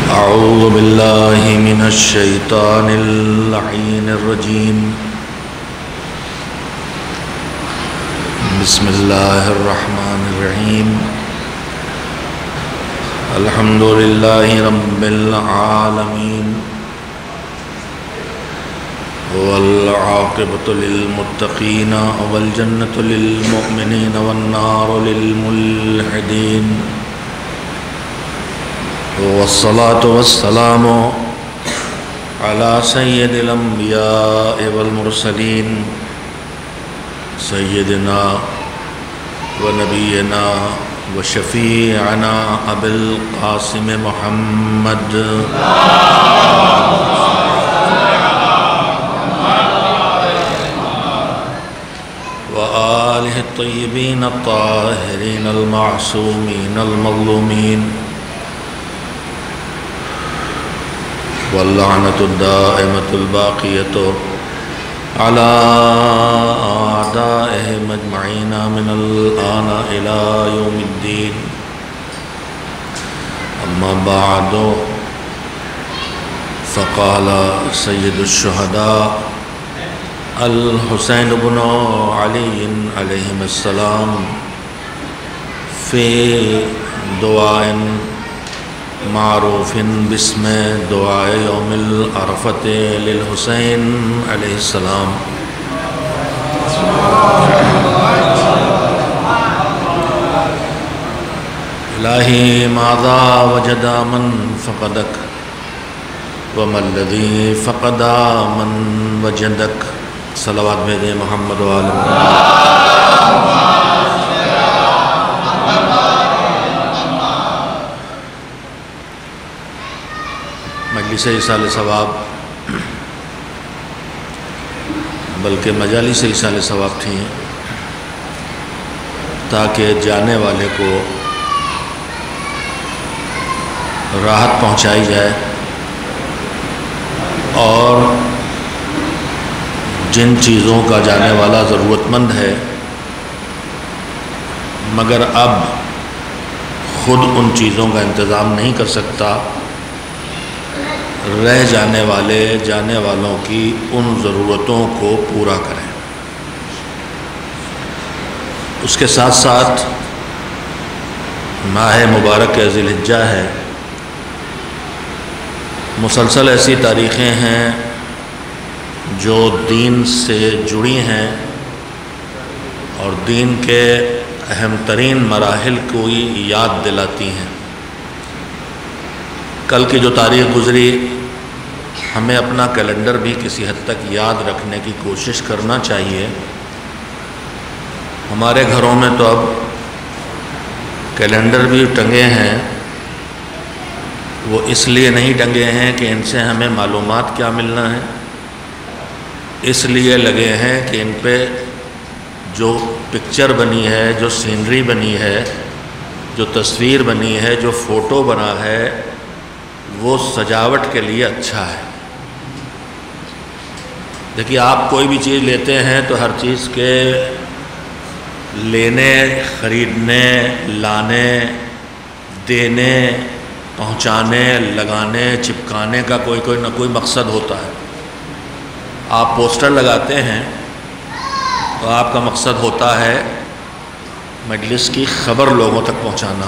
أعوذ بالله من الشيطان اللعين الرجيم. بسم الله الرحمن الرحيم. الحمد لله رب العالمين والعاقبة للمتقين والجنة للمؤمنين والنار للملحدين، والصلاة والسلام على سيد الأنبياء والمرسلين سيدنا ونبينا وشفيعنا أبي القاسم محمد وآله الطيبين الطاهرين المعصومين المظلومين، واللعنة الدائمة الباقية على أعدائهم أجمعين من الآن إلى يوم الدين. أما بعد، فقال سيد الشهداء الحسين بن علي عليهم السلام في دعاء معروف باسم دعاء يوم العرفة للحسين عليه السلام: إلهي ماذا وجد من فقدك وما الذي فقد من وجدك. صلوات بھیجیں محمد وآل مجلس ایصال ثواب، بلکہ مجالس ایصال ثواب تھیں تاکہ جانے والے کو راحت پہنچائی جائے، اور جن چیزوں کا جانے والا ضرورت مند ہے مگر اب خود ان چیزوں کا انتظام نہیں کر سکتا، رہ جانے والوں کی ان ضرورتوں کو پورا کریں۔ اس کے ساتھ ساتھ ماہ مبارک ذی الحجہ ہے، مسلسل ایسی تاریخیں ہیں جو دین سے جڑی ہیں اور دین کے اہم ترین مراحل کو یاد دلاتی ہیں۔ کل کی جو تاریخ گزری، ہمیں اپنا کیلنڈر بھی کسی حد تک یاد رکھنے کی کوشش کرنا چاہیے۔ ہمارے گھروں میں تو اب کیلنڈر بھی ٹنگے ہیں، وہ اس لیے نہیں ٹنگے ہیں کہ ان سے ہمیں معلومات کیا ملنا ہے، اس لیے لگے ہیں کہ ان پہ جو پکچر بنی ہے، جو سینری بنی ہے، جو تصویر بنی ہے، جو فوٹو بنا ہے، وہ سجاوٹ کے لیے اچھا ہے۔ دیکھیے، آپ کوئی بھی چیز لیتے ہیں تو ہر چیز کے لینے، خریدنے، لانے، دینے، پہنچانے، لگانے، چپکانے کا کوئی نہ کوئی مقصد ہوتا ہے۔ آپ پوسٹر لگاتے ہیں تو آپ کا مقصد ہوتا ہے مجلس کی خبر لوگوں تک پہنچانا،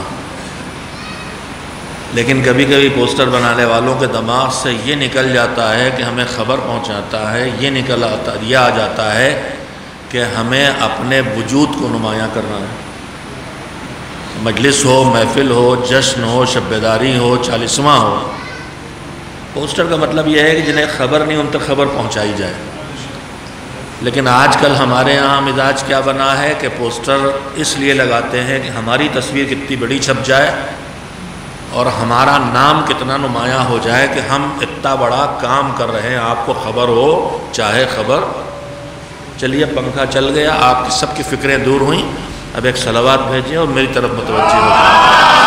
لیکن کبھی کبھی پوسٹر بنانے والوں کے دماغ سے یہ نکل جاتا ہے کہ ہمیں خبر پہنچاتا ہے، یہ آ جاتا ہے کہ ہمیں اپنے وجود کو نمایاں کرنا ہے۔ مجلس ہو، محفل ہو، جشن ہو، شب بیداری ہو، 40واں ہو، پوسٹر کا مطلب یہ ہے کہ جنہیں خبر نہیں ان تک خبر پہنچائی جائے۔ لیکن آج کل ہمارے یہاں مزاج کیا بنا ہے کہ پوسٹر اس لیے لگاتے ہیں کہ ہماری تصویر کتنی بڑی چھپ جائے اور ہمارا نام کتنا نمایاں ہو جائے کہ ہم اتنا بڑا کام کر رہے ہیں، آپ کو خبر ہو چاہے خبر۔ چلیے، پنکھا چل گیا، آپ کی سب کی فکریں دور ہوئیں، اب ایک صلوات بھیجیں اور میری طرف متوجہ ہو جائیں۔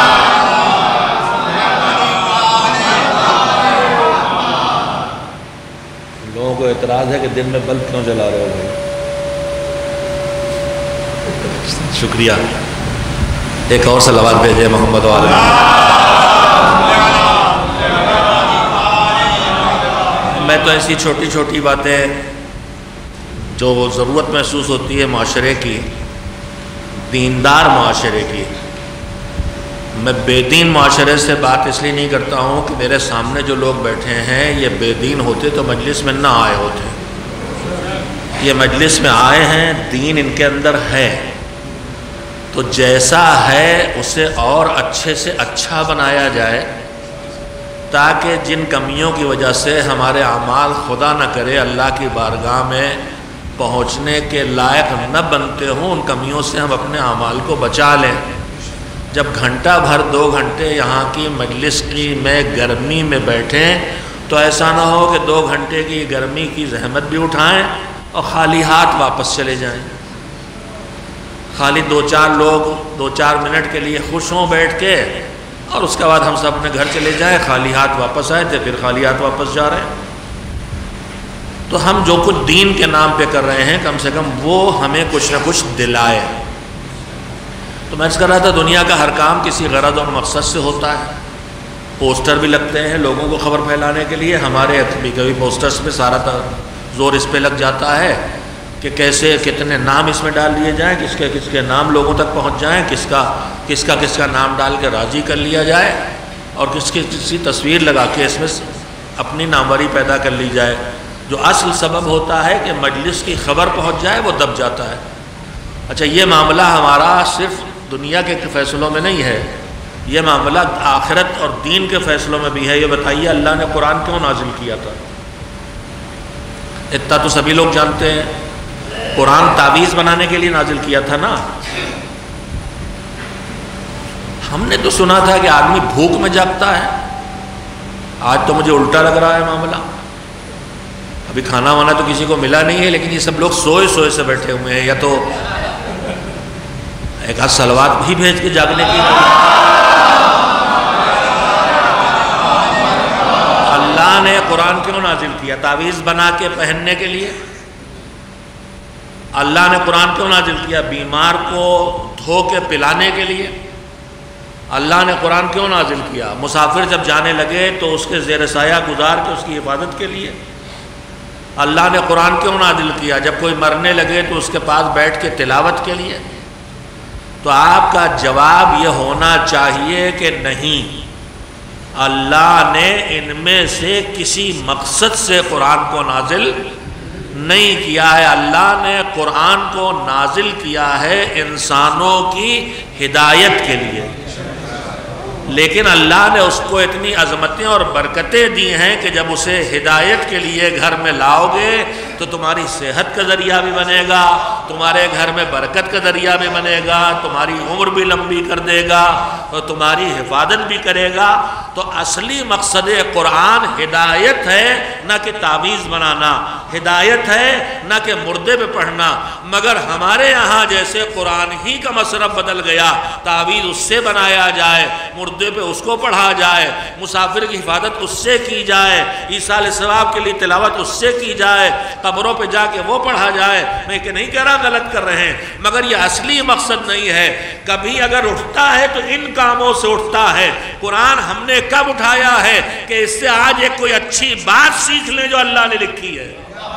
لوگوں کو اعتراض ہے کہ دن میں بلب کیوں جلا رہے ہو بھائی؟ شکریہ۔ ایک اور صلوات بھیجیں محمد والے۔ میں تو ایسی چھوٹی چھوٹی باتیں جو ضرورت محسوس ہوتی ہے معاشرے کی، دیندار معاشرے کی، میں بے دین معاشرے سے بات اس لیے نہیں کرتا ہوں کہ میرے سامنے جو لوگ بیٹھے ہیں یہ بے دین ہوتے تو مجلس میں نہ آئے ہوتے، یہ مجلس میں آئے ہیں، دین ان کے اندر ہے، تو جیسا ہے اسے اور اچھے سے اچھا بنایا جائے، تاکہ جن کمیوں کی وجہ سے ہمارے اعمال خدا نہ کرے اللہ کی بارگاہ میں پہنچنے کے لائق نہ بنتے ہوں، ان کمیوں سے ہم اپنے اعمال کو بچا لیں۔ جب گھنٹہ بھر 2 گھنٹے یہاں کی مجلس کی میں گرمی میں بیٹھیں تو ایسا نہ ہو کہ 2 گھنٹے کی گرمی کی زحمت بھی اٹھائیں اور خالی ہاتھ واپس چلے جائیں، خالی 2-4 لوگ 2-4 منٹ کے لیے خوش ہوں بیٹھ کے، اور اس کے بعد ہم سب اپنے گھر چلے جائیں، خالی ہاتھ واپس آئے تھے پھر خالی ہاتھ واپس جا رہے ہیں۔ تو ہم جو کچھ دین کے نام پہ کر رہے ہیں کم سے کم وہ ہمیں کچھ نہ کچھ دلائے۔ تو میں اس کر رہا تھا دنیا کا ہر کام کسی غرض اور مقصد سے ہوتا ہے، پوسٹر بھی لگتے ہیں لوگوں کو خبر پھیلانے کے لیے، ہمارے کبھی پوسٹرز پہ سارا زور اس پہ لگ جاتا ہے کہ کیسے کتنے نام اس میں ڈال دیے جائیں، کس کے نام لوگوں تک پہنچ جائیں، کس کا نام ڈال کے راضی کر لیا جائے، اور کس کی تصویر لگا کے اس میں اپنی ناموری پیدا کر لی جائے۔ جو اصل سبب ہوتا ہے کہ مجلس کی خبر پہنچ جائے وہ دب جاتا ہے۔ اچھا، یہ معاملہ ہمارا صرف دنیا کے فیصلوں میں نہیں ہے، یہ معاملہ آخرت اور دین کے فیصلوں میں بھی ہے۔ یہ بتائیے اللہ نے قرآن کیوں نازل کیا تھا؟ اتنا تو سبھی لوگ جانتے ہیں، قرآن تعویذ بنانے کے لیے نازل کیا تھا نا۔ ہم نے تو سنا تھا کہ آدمی بھوک میں جاگتا ہے، آج تو مجھے الٹا لگ رہا ہے معاملہ۔ ابھی کھانا وانا تو کسی کو ملا نہیں ہے، لیکن یہ سب لوگ سوئے سے بیٹھے ہوئے ہیں، یا تو ایک آدھ سلوات بھی بھیج کے جاگنے کی۔ اللہ نے قرآن کیوں نازل کیا؟ تعویذ بنا کے پہننے کے لیے؟ اللہ نے قرآن کیوں نازل کیا؟ بیمار کو دھو کے پلانے کے لیے؟ اللہ نے قرآن کیوں نازل کیا؟ مسافر جب جانے لگے تو اس کے زیر سایہ گزار کے اس کی حفاظت کے لیے؟ اللہ نے قرآن کیوں نازل کیا؟ جب کوئی مرنے لگے تو اس کے پاس بیٹھ کے تلاوت کے لیے؟ تو آپ کا جواب یہ ہونا چاہیے کہ نہیں، اللہ نے ان میں سے کسی مقصد سے قرآن کو نازل نہیں کیا ہے۔ اللہ نے قرآن کو نازل کیا ہے انسانوں کی ہدایت کے لیے، لیکن اللہ نے اس کو اتنی عظمتیں اور برکتیں دی ہیں کہ جب اسے ہدایت کے لیے گھر میں لاؤ گے تو تمہاری صحت کا ذریعہ بھی بنے گا، تمہارے گھر میں برکت کا ذریعہ بھی بنے گا، تمہاری عمر بھی لمبی کر دے گا اور تمہاری حفاظت بھی کرے گا۔ تو اصلی مقصد قرآن ہدایت ہے، نہ کہ تعویذ بنانا، ہدایت ہے نہ کہ مردے پہ پڑھنا۔ مگر ہمارے یہاں جیسے قرآن ہی کا مصرف بدل گیا، تعویذ اس سے بنایا جائے، مردے پہ اس کو پڑھا جائے، مسافر کی حفاظت اس سے کی جائے، ایصال ثواب کے لیے تلاوت اس سے کی جائے، قبروں پہ جا کے وہ پڑھا جائے۔ میں کہ نہیں کہہ رہا غلط کر رہے ہیں، مگر یہ اصلی مقصد نہیں ہے۔ کبھی اگر اٹھتا ہے تو ان کاموں سے اٹھتا ہے۔ قرآن ہم نے کب اٹھایا ہے کہ اس سے آج ایک کوئی اچھی بات سیکھ لیں جو اللہ نے لکھی ہے۔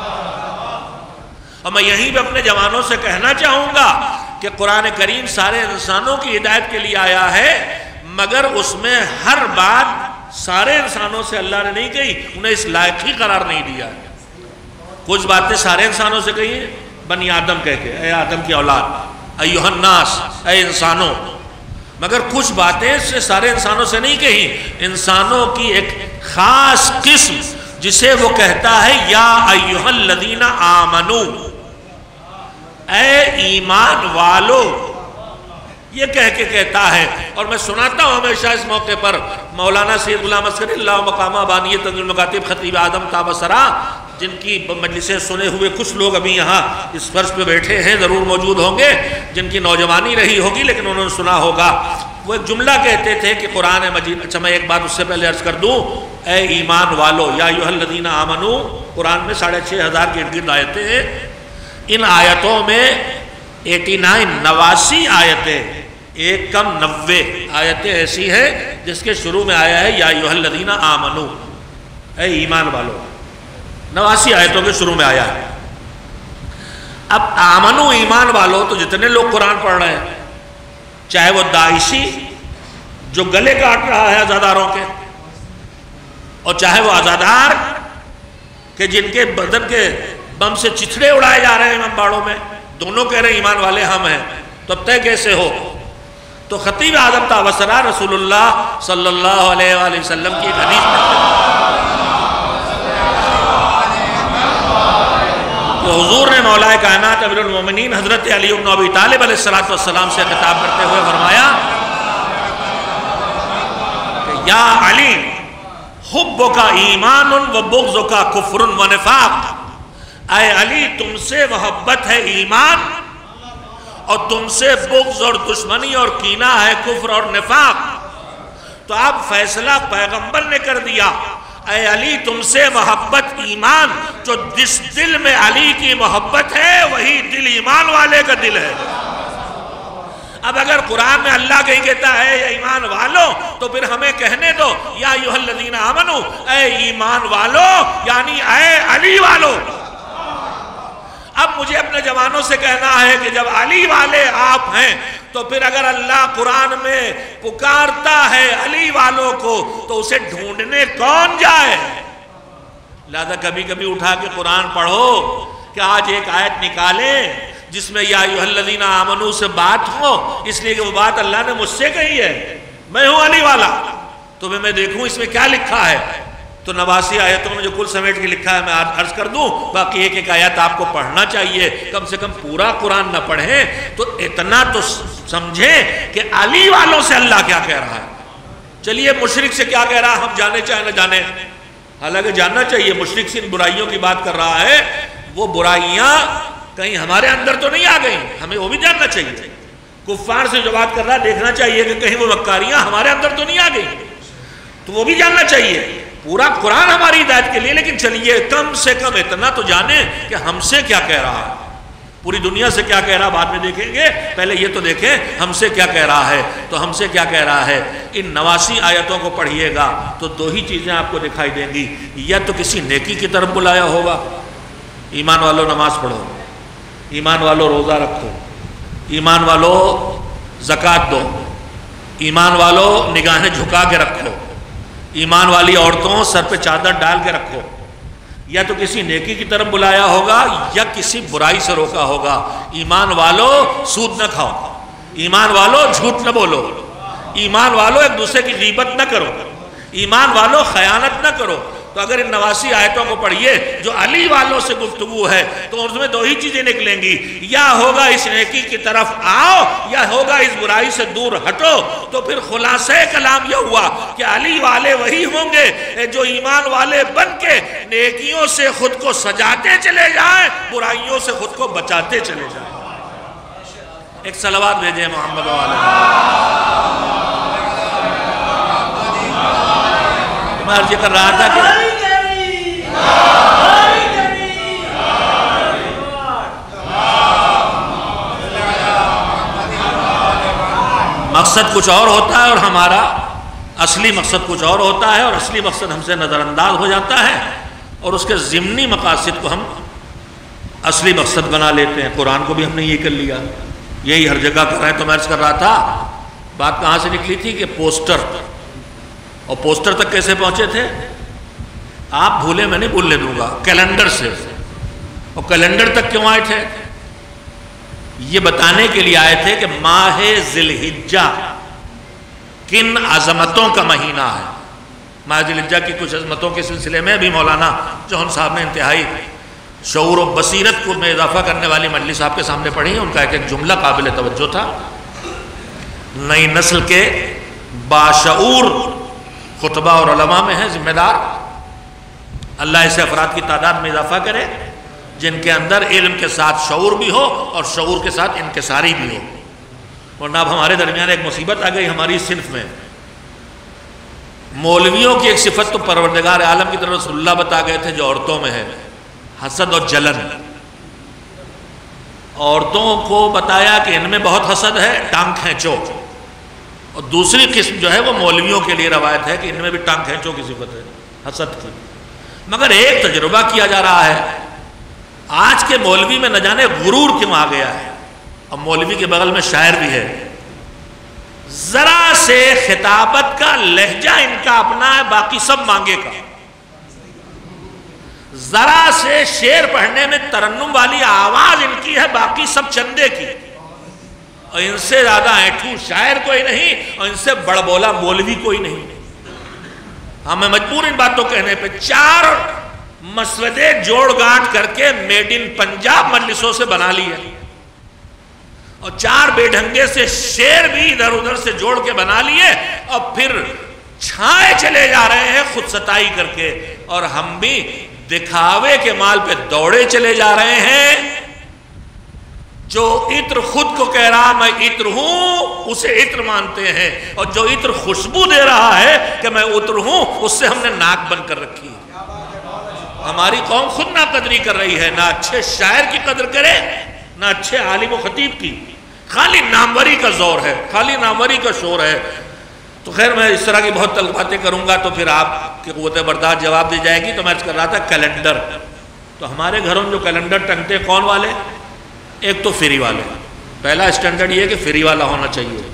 اور میں یہیں پہ اپنے جوانوں سے کہنا چاہوں گا کہ قرآن کریم سارے انسانوں کی ہدایت کے لیے آیا ہے، مگر اس میں ہر بات سارے انسانوں سے اللہ نے نہیں کہی، انہیں اس لائق ہی قرار نہیں دیا۔ کچھ باتیں سارے انسانوں سے کہی ہیں، بنی آدم کہہ کے، اے آدم کی اولاد، ایھا الناس، اے انسانوں، مگر کچھ باتیں سے سارے انسانوں سے نہیں کہی۔ انسانوں کی ایک خاص قسم جسے وہ کہتا ہے یا ایھا الذین آمنو، اے ایمان والو، یہ کہہ کے کہتا ہے۔ اور میں سناتا ہوں ہمیشہ اس موقع پر مولانا سید غلام عسکری اللہ مقامہ بانی تنزیل المکاتب خطیب اعظم تابسرا، جن کی مجلسیں سنے ہوئے کچھ لوگ ابھی یہاں اس فرش پہ بیٹھے ہیں، ضرور موجود ہوں گے، جن کی نوجوانی رہی ہوگی لیکن انہوں نے سنا ہوگا۔ وہ ایک جملہ کہتے تھے کہ قرآن مجید، اچھا میں ایک بات اس سے پہلے عرض کر دوں، اے ایمان والو، یا ایھا الذین آمنو، قرآن میں 6500 کے ارد گرد آیتیں ہیں۔ ان آیتوں میں 89 آیتیں، ایک کم 90 آیتیں ایسی ہیں جس کے شروع میں آیا ہے یا ایھا الذین آمنو، اے ایمان والو۔ 89 آیتوں کے شروع میں آیا ہے۔ اب آمنو ایمان والو تو جتنے لوگ قرآن پڑھ رہے ہیں، چاہے وہ داعشی جو گلے کاٹ رہا ہے آزاداروں کے، اور چاہے وہ آزادار کہ جن کے بدن کے بم سے چتھڑے اڑائے جا رہے ہیں امباڑوں میں، دونوں کہہ رہے ہیں ایمان والے ہم ہیں، تو اب طے کیسے ہو؟ تو خطیب اعظم تابصرہ رسول اللہ صلی اللہ علیہ وآلہ وسلم کی ایک حدیث میں کہ حضور نے مولا کائنات امیر المومنین حضرت علی بن ابی طالب علیہ السلام سے خطاب کرتے ہوئے فرمایا کہ یا علی حبک ایمان و بغضک کفر و نفاق، اے علی تم سے محبت ہے ایمان اور تم سے بغض اور دشمنی اور کینہ ہے کفر اور نفاق۔ تو اب فیصلہ پیغمبر نے کر دیا، اے علی تم سے محبت ایمان، جو جس دل میں علی کی محبت ہے وہی دل ایمان والے کا دل ہے۔ اب اگر قرآن میں اللہ کہیں کہتا ہے یا ایمان والو، تو پھر ہمیں کہنے دو یا ایھا الذین آمنو، اے ایمان والو، یعنی اے علی والو۔ اب مجھے اپنے جوانوں سے کہنا ہے کہ جب علی والے آپ ہیں تو پھر اگر اللہ قرآن میں پکارتا ہے علی والوں کو تو اسے ڈھونڈنے کون جائے؟ لہذا کبھی کبھی اٹھا کے قرآن پڑھو کہ آج ایک آیت نکالیں جس میں یا ایھا الذین آمنو سے بات ہو، اس لیے کہ وہ بات اللہ نے مجھ سے کہی ہے، میں ہوں علی والا، تو میں دیکھوں اس میں کیا لکھا ہے۔ تو 89 آیتوں میں جو کل سمیٹ کے لکھا ہے میں عرض کر دوں، باقی ایک ایک آیت آپ کو پڑھنا چاہیے، کم سے کم پورا قرآن نہ پڑھیں تو اتنا تو سمجھیں کہ علی والوں سے اللہ کیا کہہ رہا ہے۔ چلیے مشرک سے کیا کہہ رہا ہے ہم جانے چاہے نہ جانے، حالانکہ جاننا چاہیے، مشرک سے ان برائیوں کی بات کر رہا ہے، وہ برائیاں کہیں ہمارے اندر تو نہیں آ گئیں، ہمیں وہ بھی جاننا چاہیے۔ کفار سے جو بات کر رہا ہے دیکھنا چاہیے کہ کہیں وہ مکاریاں ہمارے اندر تو نہیں آ گئیں، تو وہ بھی جاننا چاہیے۔ پورا قرآن ہماری ہدایت کے لیے، لیکن چلیے کم سے کم اتنا تو جانیں کہ ہم سے کیا کہہ رہا ہے۔ پوری دنیا سے کیا کہہ رہا بعد میں دیکھیں گے، پہلے یہ تو دیکھیں ہم سے کیا کہہ رہا ہے۔ تو ہم سے کیا کہہ رہا ہے، ان 89 آیتوں کو پڑھیے گا تو دو ہی چیزیں آپ کو دکھائی دیں گی، یا تو کسی نیکی کی طرف بلایا ہوگا، ایمان والو نماز پڑھو، ایمان والو روزہ رکھو، ایمان والو زکوٰۃ دو، ایمان والو نگاہیں جھکا کے رکھو، ایمان والی عورتوں سر پہ چادر ڈال کے رکھو، یا تو کسی نیکی کی طرف بلایا ہوگا یا کسی برائی سے روکا ہوگا۔ ایمان والو سود نہ کھاؤ، ایمان والو جھوٹ نہ بولو، ایمان والو ایک دوسرے کی غیبت نہ کرو، ایمان والو خیانت نہ کرو۔ تو اگر ان 89 آیتوں کو پڑھیے جو علی والوں سے گفتگو ہے تو اس میں دو ہی چیزیں نکلیں گی، یا ہوگا اس نیکی کی طرف آؤ یا ہوگا اس برائی سے دور ہٹو۔ تو پھر خلاصہ کلام یہ ہوا کہ علی والے وہی ہوں گے جو ایمان والے بن کے نیکیوں سے خود کو سجاتے چلے جائیں، برائیوں سے خود کو بچاتے چلے جائیں۔ ایک صلوات بھیجیں محمد میں عرض کر رہا تھا کہ مقصد کچھ اور ہوتا ہے اور ہمارا اصلی مقصد کچھ اور ہوتا ہے، اور اصلی مقصد ہم سے نظر انداز ہو جاتا ہے اور اس کے ضمنی مقاصد کو ہم اصلی مقصد بنا لیتے ہیں۔ قرآن کو بھی ہم نے یہ کر لیا، یہی ہر جگہ کر رہے ہیں۔ تو میں عرض کر رہا تھا بات کہاں سے نکلی تھی کہ پوسٹر، اور پوسٹر تک کیسے پہنچے تھے آپ بھولے، میں نہیں بھولنے دوں گا، کیلنڈر سے۔ اور کیلنڈر تک کیوں آئے تھے؟ یہ بتانے کے لیے آئے تھے کہ ماہ ذی الحجہ کن عظمتوں کا مہینہ ہے۔ ماہ ذی الحجہ کی کچھ عظمتوں کے سلسلے میں بھی مولانا جوہن صاحب نے انتہائی شعور و بصیرت کو میں اضافہ کرنے والی مجلس آپ کے سامنے پڑھی ہے، ان کا ایک ایک جملہ قابل توجہ تھا۔ نئی نسل کے باشعور خطبہ اور علماء میں ہیں ذمہ دار، اللہ ایسے افراد کی تعداد میں اضافہ کرے جن کے اندر علم کے ساتھ شعور بھی ہو اور شعور کے ساتھ انکساری بھی ہو۔ ورنہ اب ہمارے درمیان ایک مصیبت آ گئی ہماری صنف میں، مولویوں کی ایک صفت تو پروردگار عالم کی طرف رسول اللہ بتا گئے تھے جو عورتوں میں ہے، حسد اور جلن۔ عورتوں کو بتایا کہ ان میں بہت حسد ہے، ٹانگ کھینچو، اور دوسری قسم جو ہے وہ مولویوں کے لیے روایت ہے کہ ان میں بھی ٹانگ کھینچو کی صفت ہے، حسد کی۔ مگر ایک تجربہ کیا جا رہا ہے. آج کے مولوی میں نہ جانے غرور کیوں آ گیا ہے. اب مولوی کے بغل میں شاعر بھی ہے. ذرا سے خطابت کا لہجہ ان کا اپنا ہے، باقی سب مانگے کا. ذرا سے شعر پڑھنے میں ترنم والی آواز ان کی ہے، باقی سب چندے کی. اور ان سے زیادہ اینٹھو شاعر کوئی نہیں، اور ان سے بڑبولا مولوی کوئی نہیں. ہمیں مجبور ان باتوں کہنے پہ 4 مسودے جوڑ گانٹ کر کے میڈ ان پنجاب مجلسوں سے بنا لی ہے، اور 4 بے ڈھنگے سے شعر بھی ادھر ادھر سے جوڑ کے بنا لیے، اور پھر چھائے چلے جا رہے ہیں خود ستائی کر کے. اور ہم بھی دکھاوے کے مال پہ دوڑے چلے جا رہے ہیں. جو عطر خود کو کہہ رہا میں عطر ہوں، اسے عطر مانتے ہیں، اور جو عطر خوشبو دے رہا ہے کہ میں عطر ہوں، اس سے ہم نے ناک بن کر رکھی ہے. ہماری قوم خود ناقدری کر رہی ہے، نہ اچھے شاعر کی قدر کرے نہ اچھے عالم و خطیب کی. خالی ناموری کا زور ہے، خالی ناموری کا شور ہے. تو خیر میں اس طرح کی بہت تلخ باتیں کروں گا تو پھر آپ کی قوت برداشت جواب دی جائے گی. تو میں عرض کر رہا تھا کیلنڈر. تو ہمارے گھروں میں جو کیلنڈر ٹنگتے کون والے؟ ایک تو فری والے. پہلا اسٹینڈرڈ یہ ہے کہ فری والا ہونا چاہیے.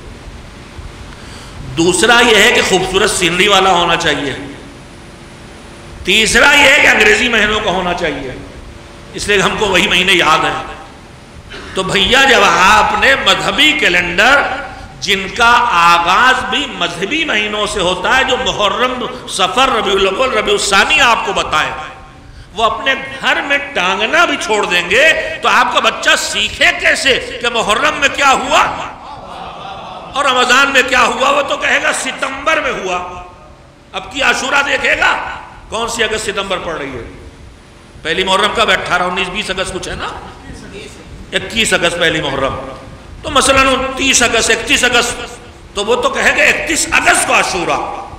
دوسرا یہ ہے کہ خوبصورت سینری والا ہونا چاہیے. تیسرا یہ ہے کہ انگریزی مہینوں کا ہونا چاہیے، اس لیے ہم کو وہی مہینے یاد ہیں. تو بھیا جب آپ نے مذہبی کیلنڈر جن کا آغاز بھی مذہبی مہینوں سے ہوتا ہے، جو محرم، صفر، ربیع الاول، ربیع الثانی آپ کو بتائیں، وہ اپنے گھر میں ٹانگنا بھی چھوڑ دیں گے تو آپ کا بچہ سیکھے کیسے کہ محرم میں کیا ہوا اور رمضان میں کیا ہوا؟ وہ تو کہے گا ستمبر میں ہوا. اب کی عاشورہ دیکھے گا کون سی اگست ستمبر پڑ رہی ہے. پہلی محرم کب 18 19 20 اگست کچھ ہے نا، 21 اگست پہلی محرم. تو مثلا 30 اگست 31 اگست، تو وہ تو کہے گا 31 اگست کو عاشورہ.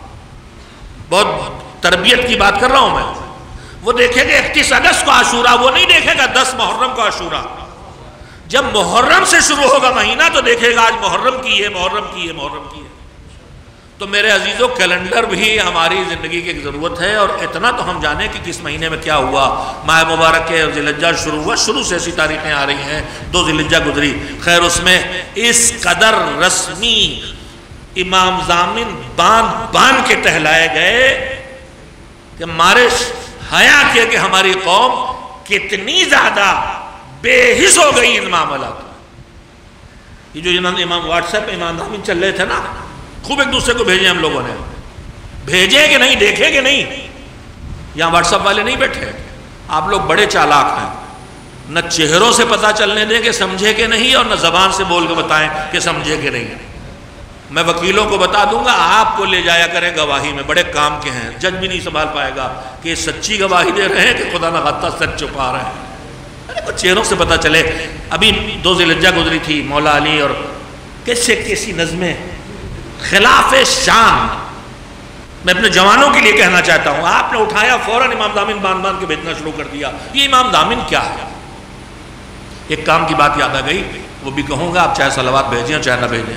بہت تربیت کی بات کر رہا ہوں میں. وہ دیکھے گا 31 اگست کو عاشورہ، وہ نہیں دیکھے گا 10 محرم کو عاشورہ. جب محرم سے شروع ہوگا مہینہ تو دیکھے گا آج محرم کی ہے، محرم کی ہے، محرم کی ہے. تو میرے عزیزو کیلنڈر بھی ہماری زندگی کی ایک ضرورت ہے. اور اتنا تو ہم جانیں کہ کس مہینے میں کیا ہوا. ماہ مبارک کے ذی الحجہ شروع ہوا، شروع سے ایسی تاریخیں آ رہی ہیں. 2 ذی الحجہ گزری. خیر اس میں اس قدر رسمی امام ضامن باندھ کے ٹہلائے گئے کہ مارے حیا کیا کہ ہماری قوم کتنی زیادہ بے حس ہو گئی ان معاملات. یہ جو امام واٹس ایپ پہ امام ضامن چل رہے تھے نا، خوب ایک دوسرے کو بھیجے ہم لوگوں نے. بھیجے کہ نہیں، دیکھے کہ نہیں. یہاں واٹس ایپ والے نہیں بیٹھے. آپ لوگ بڑے چالاک ہیں. نہ چہروں سے پتہ چلنے دیں کہ سمجھے کہ نہیں، اور نہ زبان سے بول کے بتائیں کہ سمجھے کہ نہیں. میں وکیلوں کو بتا دوں گا، آپ کو لے جایا کریں گواہی میں، بڑے کام کے ہیں. جج بھی نہیں سنبھال پائے گا کہ سچی گواہی دے رہے ہیں کہ خدا نہ خواستہ سچ چھپا رہے ہیں. چہروں سے پتہ چلے. ابھی 2 ذی الحجہ گزری تھی، مولا علی اور کیسی نظمیں خلاف شان. میں اپنے جوانوں کے لیے کہنا چاہتا ہوں، آپ نے اٹھایا فوراً امام ضامن باندھ کے بھیجنا شروع کر دیا. یہ امام ضامن کیا ہے؟ ایک کام کی بات یاد آ گئی، وہ بھی کہوں گا، آپ چاہے صلوات بھیجیں اور چاہے نہ بھیجیں.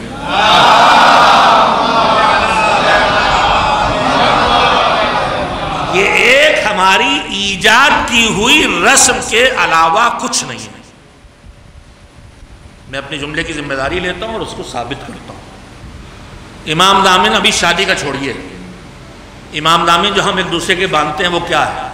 یہ ایک ہماری ایجاد کی ہوئی رسم کے علاوہ کچھ نہیں ہے. میں اپنے جملے کی ذمہ داری لیتا ہوں اور اس کو ثابت کرتا ہوں. امام ضامن ابھی شادی کا چھوڑیے، امام ضامن جو ہم ایک دوسرے کے باندھتے ہیں وہ کیا ہے؟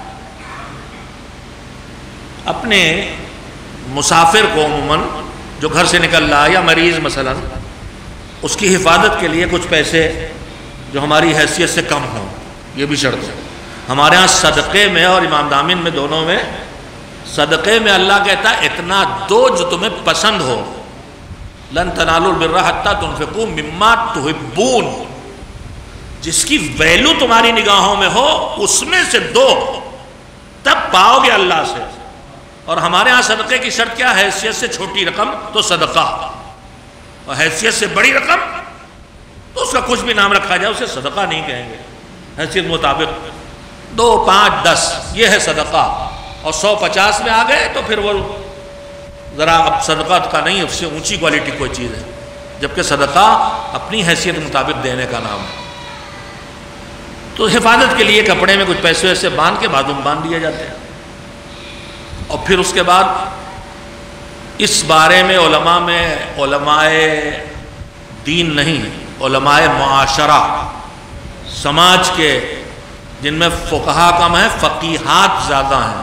اپنے مسافر کو عموماً جو گھر سے نکل رہا ہے یا مریض مثلا، اس کی حفاظت کے لیے کچھ پیسے جو ہماری حیثیت سے کم ہوں، یہ بھی شرط ہے. ہمارے ہاں صدقے میں اور امام ضامن میں دونوں میں، صدقے میں اللہ کہتا ہے اتنا دو جو تمہیں پسند ہو. لن تنالوا البر حتی تنفقوا مما تحبون. جس کی ویلو تمہاری نگاہوں میں ہو اس میں سے دو، تب پاؤ گے اللہ سے. اور ہمارے ہاں صدقے کی شرط کیا ہے؟ حیثیت سے چھوٹی رقم تو صدقہ، اور حیثیت سے بڑی رقم تو اس کا کچھ بھی نام رکھا جائے اسے صدقہ نہیں کہیں گے. حیثیت مطابق 2 5 10 یہ ہے صدقہ. اور 150 میں آ گئے تو پھر وہ ذرا اب صدقات کا نہیں، اس سے اونچی کوالٹی کوئی چیز ہے. جبکہ صدقہ اپنی حیثیت مطابق دینے کا نام ہے. تو حفاظت کے لیے کپڑے میں کچھ پیسے ویسے باندھ کے بعدوں باندھ دیے جاتے ہیں. اور پھر اس کے بعد اس بارے میں علماء دین نہیں، علماء معاشرہ، سماج کے، جن میں فقہا کم ہیں فقیہات زیادہ ہیں،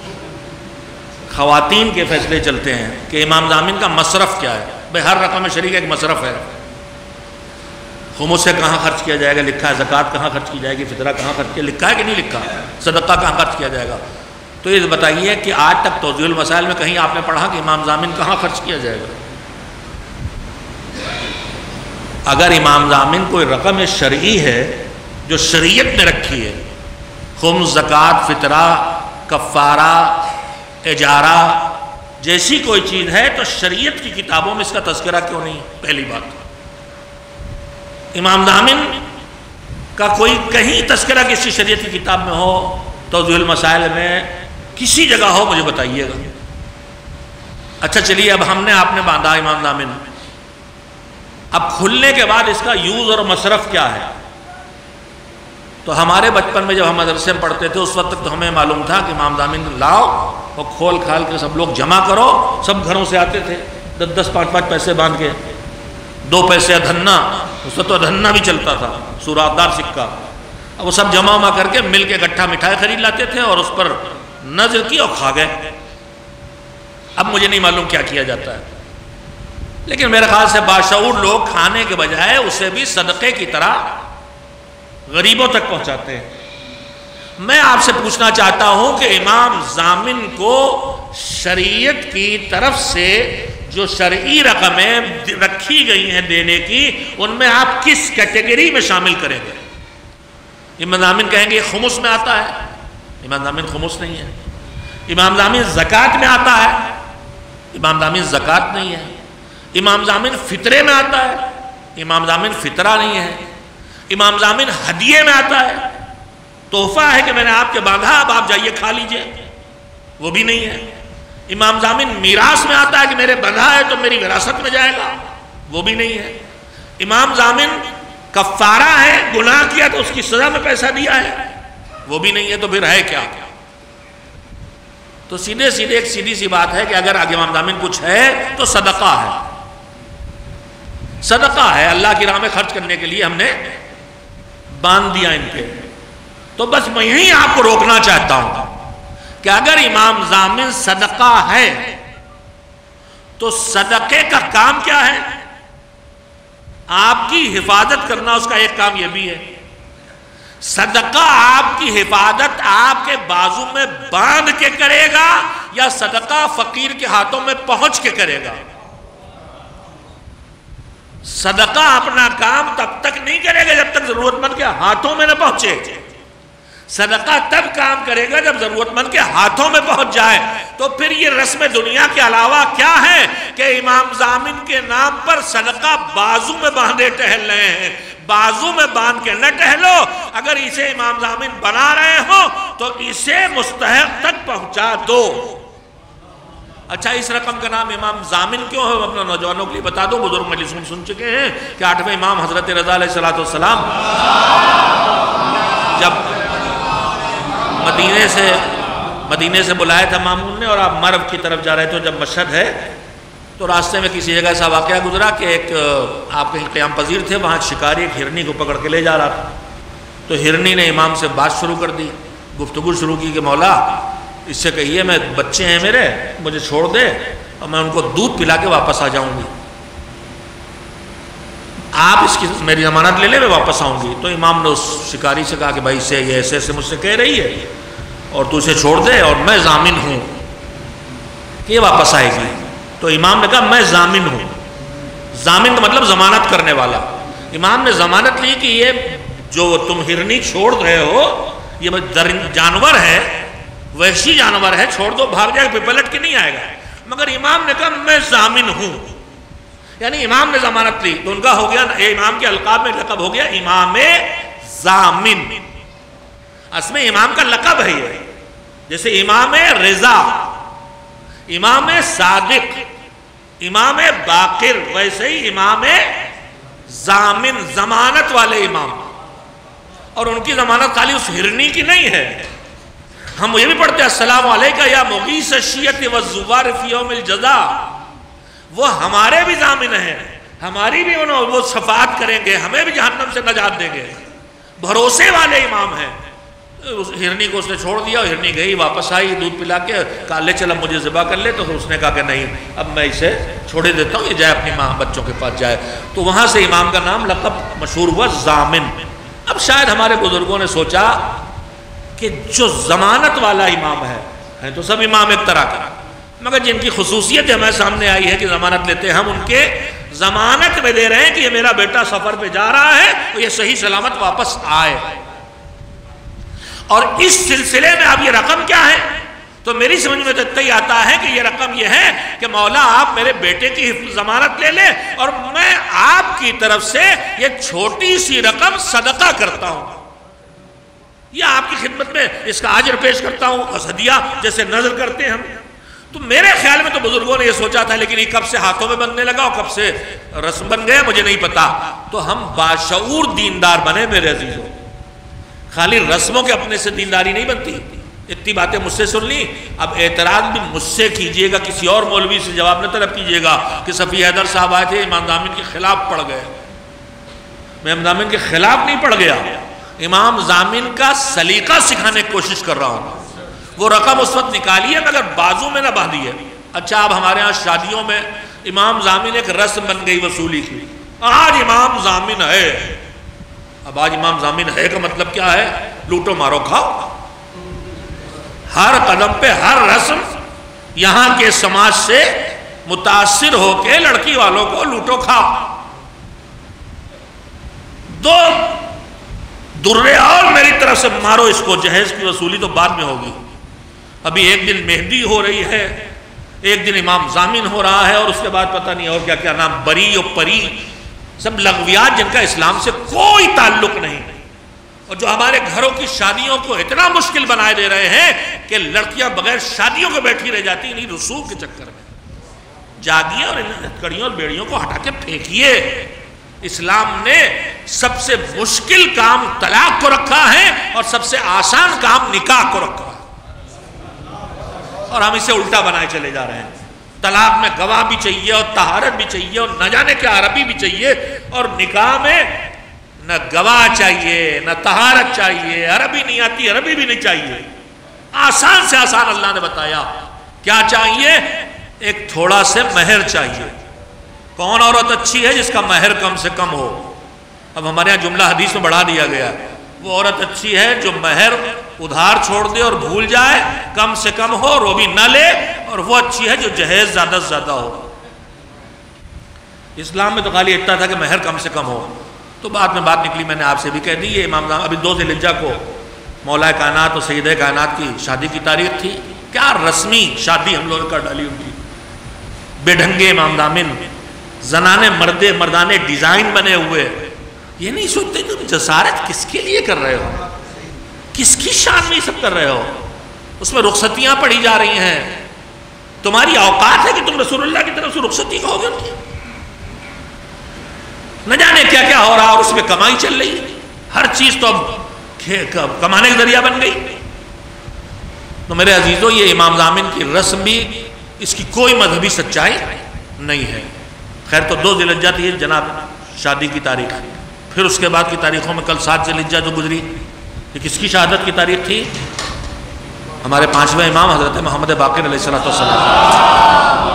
خواتین کے فیصلے چلتے ہیں کہ امام ضامن کا مصرف کیا ہے. بھئی ہر رقم شریک ایک مصرف ہے. خمس سے کہاں خرچ کیا جائے گا لکھا ہے، زکوٰۃ کہاں خرچ کی جائے گی، فطرہ کہاں خرچ کیا لکھا ہے کہ نہیں لکھا، صدقہ کہاں خرچ کیا جائے گا. تو یہ بتائیے کہ آج تک توضیح المسائل میں کہیں آپ نے پڑھا کہ امام ضامن کہاں خرچ کیا جائے گا؟ اگر امام ضامن کوئی رقم شرعی ہے جو شریعت نے رکھی ہے، خمس، زکوٰۃ، فطرہ، کفارہ، اجارہ جیسی کوئی چیز ہے، تو شریعت کی کتابوں میں اس کا تذکرہ کیوں نہیں؟ پہلی بات. امام ضامن کا کوئی کہیں تذکرہ کسی شریعت کی کتاب میں ہو، توضیح المسائل میں کسی جگہ ہو، مجھے بتائیے گا. اچھا چلیے، اب ہم نے آپ نے باندھا امام ضامن، اب کھلنے کے بعد اس کا یوز اور مصرف کیا ہے؟ تو ہمارے بچپن میں جب ہم مدرسے میں پڑھتے تھے اس وقت تک تو ہمیں معلوم تھا کہ امام ضامن لاؤ اور کھول کھال کے سب لوگ جمع کرو. سب گھروں سے آتے تھے 10 5 پیسے باندھ کے، 2 پیسے ادھنا، اس وقت تو ادھنا بھی چلتا تھا، سورادار سکہ. اب وہ سب جمع کر کے مل کے گٹھا مٹھائی خرید لاتے تھے اور اس پر نظر کی اور کھا گئے. اب مجھے نہیں معلوم کیا کیا جاتا ہے، لیکن میرے خیال سے باشعور لوگ کھانے کے بجائے اسے بھی صدقے کی طرح غریبوں تک پہنچاتے ہیں. میں آپ سے پوچھنا چاہتا ہوں کہ امام ضامن کو شریعت کی طرف سے جو شرعی رقمیں رکھی گئی ہیں دینے کی، ان میں آپ کس کیٹیگری میں شامل کریں گے؟ امام ضامن کہیں گے خمس میں آتا ہے، امام ضامن خمس نہیں ہے. امام ضامن زکوٰۃ میں آتا ہے، امام ضامن زکوٰۃ نہیں ہے. امام ضامن فطرے میں آتا ہے، امام ضامن فطرہ نہیں ہے. امام ضامن ہدیے میں آتا ہے، تحفہ ہے کہ میں نے آپ کے باندھا، اب آپ جائیے کھا لیجئے، وہ بھی نہیں ہے. امام ضامن میراث میں آتا ہے کہ میرے بندھا ہے تو میری وراثت میں جائے گا، وہ بھی نہیں ہے. امام ضامن کفارہ ہے، گناہ کیا تو اس کی سزا میں پیسہ دیا ہے، وہ بھی نہیں ہے. تو پھر ہے کیا؟ تو ایک سیدھی سی بات ہے کہ اگر امام ضامن کچھ ہے تو صدقہ ہے. صدقہ ہے، اللہ کی راہ میں خرچ کرنے کے لیے ہم نے باندھ دیا ان کے. تو بس میں یہیں آپ کو روکنا چاہتا ہوں کہ اگر امام ضامن صدقہ ہے تو صدقے کا کام کیا ہے؟ آپ کی حفاظت کرنا، اس کا ایک کام یہ بھی ہے. صدقہ آپ کی حفاظت آپ کے بازو میں باندھ کے کرے گا یا صدقہ فقیر کے ہاتھوں میں پہنچ کے کرے گا؟ صدقہ اپنا کام تب تک نہیں کرے گا جب تک ضرورت مند کے ہاتھوں میں نہ پہنچے. صدقہ تب کام کرے گا جب ضرورت مند کے ہاتھوں میں پہنچ جائے. تو پھر یہ رسم دنیا کے علاوہ کیا ہے کہ امام ضامن کے نام پر صدقہ بازو میں باندھے ٹہل رہے ہیں. بازو میں باندھ کے نہ ٹہلو. اگر اسے امام ضامن بنا رہے ہو تو اسے مستحق تک پہنچا دو. اچھا، اس رقم کا نام امام ضامن کیوں ہے؟ اپنے نوجوانوں کے لیے بتا دو. بزرگ مجلس میں سن چکے ہیں کہ 8ویں امام حضرت رضا علیہ السلام جب مدینے سے بلایا تھا مامون نے اور آپ مرو کی طرف جا رہے تھے، جب مشہد ہے تو راستے میں کسی جگہ ایسا واقعہ گزرا کہ ایک آپ کہیں قیام پذیر تھے، وہاں شکاری ایک ہرنی کو پکڑ کے لے جا رہا تھا. تو ہرنی نے امام سے بات شروع کر دی، گفتگو شروع کی کہ مولا اس سے کہیے میں بچے ہیں میرے، مجھے چھوڑ دے اور میں ان کو دودھ پلا کے واپس آ جاؤں گی. آپ اس کی میری ضمانت لے لیں، میں واپس آؤں گی. تو امام نے اس شکاری سے کہا کہ بھائی اسے یہ ایسے ایسے مجھ سے کہہ رہی ہے اور تو اسے چھوڑ دے اور میں ضامن ہوں کہ یہ واپس آئے گی. تو امام نے کہا میں ضامن ہوں. ضامن کا مطلب ضمانت کرنے والا. امام نے ضمانت لی کہ یہ جو تم ہرنی چھوڑ رہے ہو یہ جانور ہے، وحشی جانور ہے، چھوڑ دو، بھاگ جائے گا، پلٹ کے نہیں آئے گا. مگر امام نے کہا میں ضامن ہوں، یعنی امام نے ضمانت لی. تو ان کا ہو گیا، امام کے القاب میں لقب ہو گیا امام ضامن. اس میں امام کا لقب ہے یہ، جیسے امام رضا، امام صادق، امام باقر، ویسے ہی امام ضامن، ضمانت والے امام. اور ان کی ضمانت خالی اس ہرنی کی نہیں ہے. ہم یہ بھی پڑھتے ہیں السلام علیکہ یا مغیث الشیعۃ والزوار فی یوم الجزا. وہ ہمارے بھی ضامن ہیں, ہماری بھی وہ شفاعت کریں گے, ہمیں بھی جہنم سے نجات دیں گے. بھروسے والے امام ہیں. ہرنی کو اس نے چھوڑ دیا, ہرنی گئی, واپس آئی, دودھ پلا کے کہا لے چل اب مجھے ذبح کر لے. تو اس نے کہا کہ نہیں, اب میں اسے چھوڑے دیتا ہوں, یہ جائے اپنی ماں بچوں کے پاس جائے. تو وہاں سے امام کا نام لقب مشہور ہوا ضامن. اب شاید ہمارے بزرگوں نے سوچا کہ جو ضمانت والا امام ہے تو سب امام ایک طرح کا, مگر جن کی خصوصیت ہمیں سامنے آئی ہے کہ ضمانت لیتے ہیں, ہم ان کے ضمانت میں دے رہے ہیں کہ یہ میرا بیٹا سفر پہ جا رہا ہے تو یہ صحیح سلامت واپس آئے. اور اس سلسلے میں اب یہ رقم کیا ہے, تو میری سمجھ میں تو اتنا ہی آتا ہے کہ یہ رقم یہ ہے کہ مولا آپ میرے بیٹے کی ضمانت لے لیں اور میں آپ کی طرف سے یہ چھوٹی سی رقم صدقہ کرتا ہوں, یا آپ کی خدمت میں اس کا اجر پیش کرتا ہوں, ہدیہ جیسے نظر کرتے ہیں ہم. تو میرے خیال میں تو بزرگوں نے یہ سوچا تھا, لیکن یہ کب سے ہاتھوں میں بننے لگا اور کب سے رسم بن گیا مجھے نہیں پتا. تو ہم باشعور دیندار بنے میرے عزیزوں, خالی رسموں کے اپنے سے دینداری نہیں بنتی. اتنی باتیں مجھ سے سن لی, اب اعتراض بھی مجھ سے کیجئے گا, کسی اور مولوی سے جواب نہ طلب کیجئے گا کہ صفی حیدر صاحب آئے تھے امام ضامن کے خلاف پڑھ گئے. میں امام ضامن کے خلاف نہیں پڑھ گیا, امام ضامن کا سلیقہ سکھانے کی کوشش کر رہا ہوں. وہ رقم اس وقت نکالی ہے مگر بازو میں نہ باندھی ہے. اچھا اب ہمارے ہاں شادیوں میں امام ضامن ایک رسم بن گئی وصولی کی, آج امام ضامن ہے. اب آج امام ضامن ہے کا مطلب کیا ہے, لوٹو مارو کھاؤ. ہر قدم پہ ہر رسم یہاں کے سماج سے متاثر ہو کے لڑکی والوں کو لوٹو کھاؤ. دو درے اور میری طرف سے مارو اس کو, جہیز کی وصولی تو بعد میں ہوگی. ابھی ایک دن مہندی ہو رہی ہے, ایک دن امام ضامن ہو رہا ہے, اور اس کے بعد پتہ نہیں اور کیا کیا نام, بری اور پری, سب لغویات جن کا اسلام سے کوئی تعلق نہیں, اور جو ہمارے گھروں کی شادیوں کو اتنا مشکل بنائے دے رہے ہیں کہ لڑکیاں بغیر شادیوں کے بیٹھی رہ جاتی انہیں رسوخ کے چکر میں. جاگیے اور ان کڑیوں اور بیڑیوں کو ہٹا کے پھینکیے. اسلام نے سب سے مشکل کام طلاق کو رکھا ہے اور سب سے آسان کام نکاح کو رکھا ہے, اور ہم اسے الٹا بنائے چلے جا رہے ہیں. طلاق میں گواہ بھی چاہیے اور طہارت بھی چاہیے اور نہ جانے کیا عربی بھی چاہیے, اور نکاح میں نہ گواہ چاہیے نہ طہارت چاہیے, عربی نہیں آتی عربی بھی نہیں چاہیے. آسان سے آسان اللہ نے بتایا. کیا چاہیے, ایک تھوڑا سے مہر چاہیے. کون عورت اچھی ہے, جس کا مہر کم سے کم ہو. اب ہمارے یہاں جملہ حدیث میں بڑھا دیا گیا, وہ عورت اچھی ہے جو مہر ادھار چھوڑ دے اور بھول جائے, کم سے کم ہو اور وہ بھی نہ لے, اور وہ اچھی ہے جو جہیز زیادہ سے زیادہ ہو. اسلام میں تو خالی اتنا تھا کہ مہر کم سے کم ہو. تو بعد میں بات نکلی, میں نے آپ سے بھی کہہ دی, یہ امام ضامن ابھی 2 ذی الحجہ کو مولا کائنات اور سید کائنات کی شادی کی تاریخ تھی. کیا رسمی شادی ہم لوگوں نے کر ڈالی ان کی. بے ڈھنگے امام ضامن, زنانے مردانے ڈیزائن بنے ہوئے. یہ نہیں سوچتے تم جسارت کس کے لیے کر رہے ہو, کس کی شان میں سب کر رہے ہو. اس میں رخصتیاں پڑھی جا رہی ہیں. تمہاری اوقات ہے کہ تم رسول اللہ کی طرف سے رخصتی کہو گے ان کی. نہ جانے کیا کیا ہو رہا, اور اس میں کمائی چل رہی ہے. ہر چیز تو اب کمانے کا ذریعہ بن گئی. تو میرے عزیزوں, یہ امام ضامن کی رسم بھی اس کی کوئی مذہبی سچائی نہیں ہے. خیر, تو 2 ذی الحجہ تھی جناب شادی کی تاریخ. پھر اس کے بعد کی تاریخوں میں کل 7 ذی الحجہ جو گزری, یہ کس کی شہادت کی تاریخ تھی؟ ہمارے 5ویں امام حضرت محمد باقر علیہ السلام.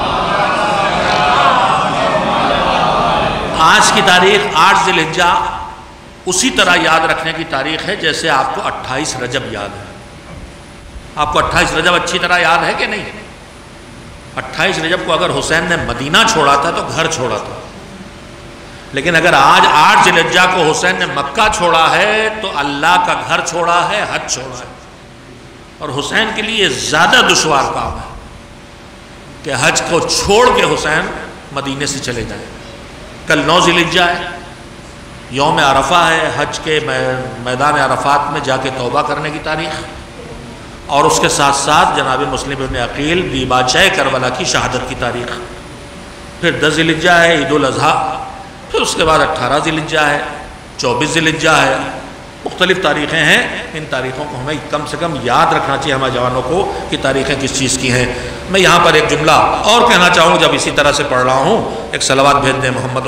آج کی تاریخ 8 ذی الحجہ اسی طرح یاد رکھنے کی تاریخ ہے جیسے آپ کو 28 رجب یاد ہے. آپ کو 28 رجب اچھی طرح یاد ہے کہ نہیں؟ 28 رجب کو اگر حسین نے مدینہ چھوڑا تھا تو گھر چھوڑا تھا, لیکن اگر آج 8 ذی الحجہ کو حسین نے مکہ چھوڑا ہے تو اللہ کا گھر چھوڑا ہے, حج چھوڑا ہے. اور حسین کے لیے زیادہ دشوار کام ہے کہ حج کو چھوڑ کے حسین مدینے سے چلے جائیں. کل 9 ذی الحجہ ہے, یوم عرفہ ہے, حج کے میدان عرفات میں جا کے توبہ کرنے کی تاریخ, اور اس کے ساتھ ساتھ جناب مسلم ابن عقیل دی بادشاہ کربلا کی شہادت کی تاریخ. پھر 10 ذی الحجہ ہے عید الاضحیٰ, پھر اس کے بعد 18 ذی الحجہ ہے, 24 ذی الحجہ ہے, مختلف تاریخیں ہیں، ان تاریخوں کو ہمیں کم سے کم یاد رکھنا چاہیے ہمارے جوانوں کو کہ تاریخیں کس چیز کی ہیں۔ میں یہاں پر ایک جملہ اور کہنا چاہوں گا، جب اسی طرح سے پڑھ رہا ہوں، ایک صلوات بھیج دیں محمد۔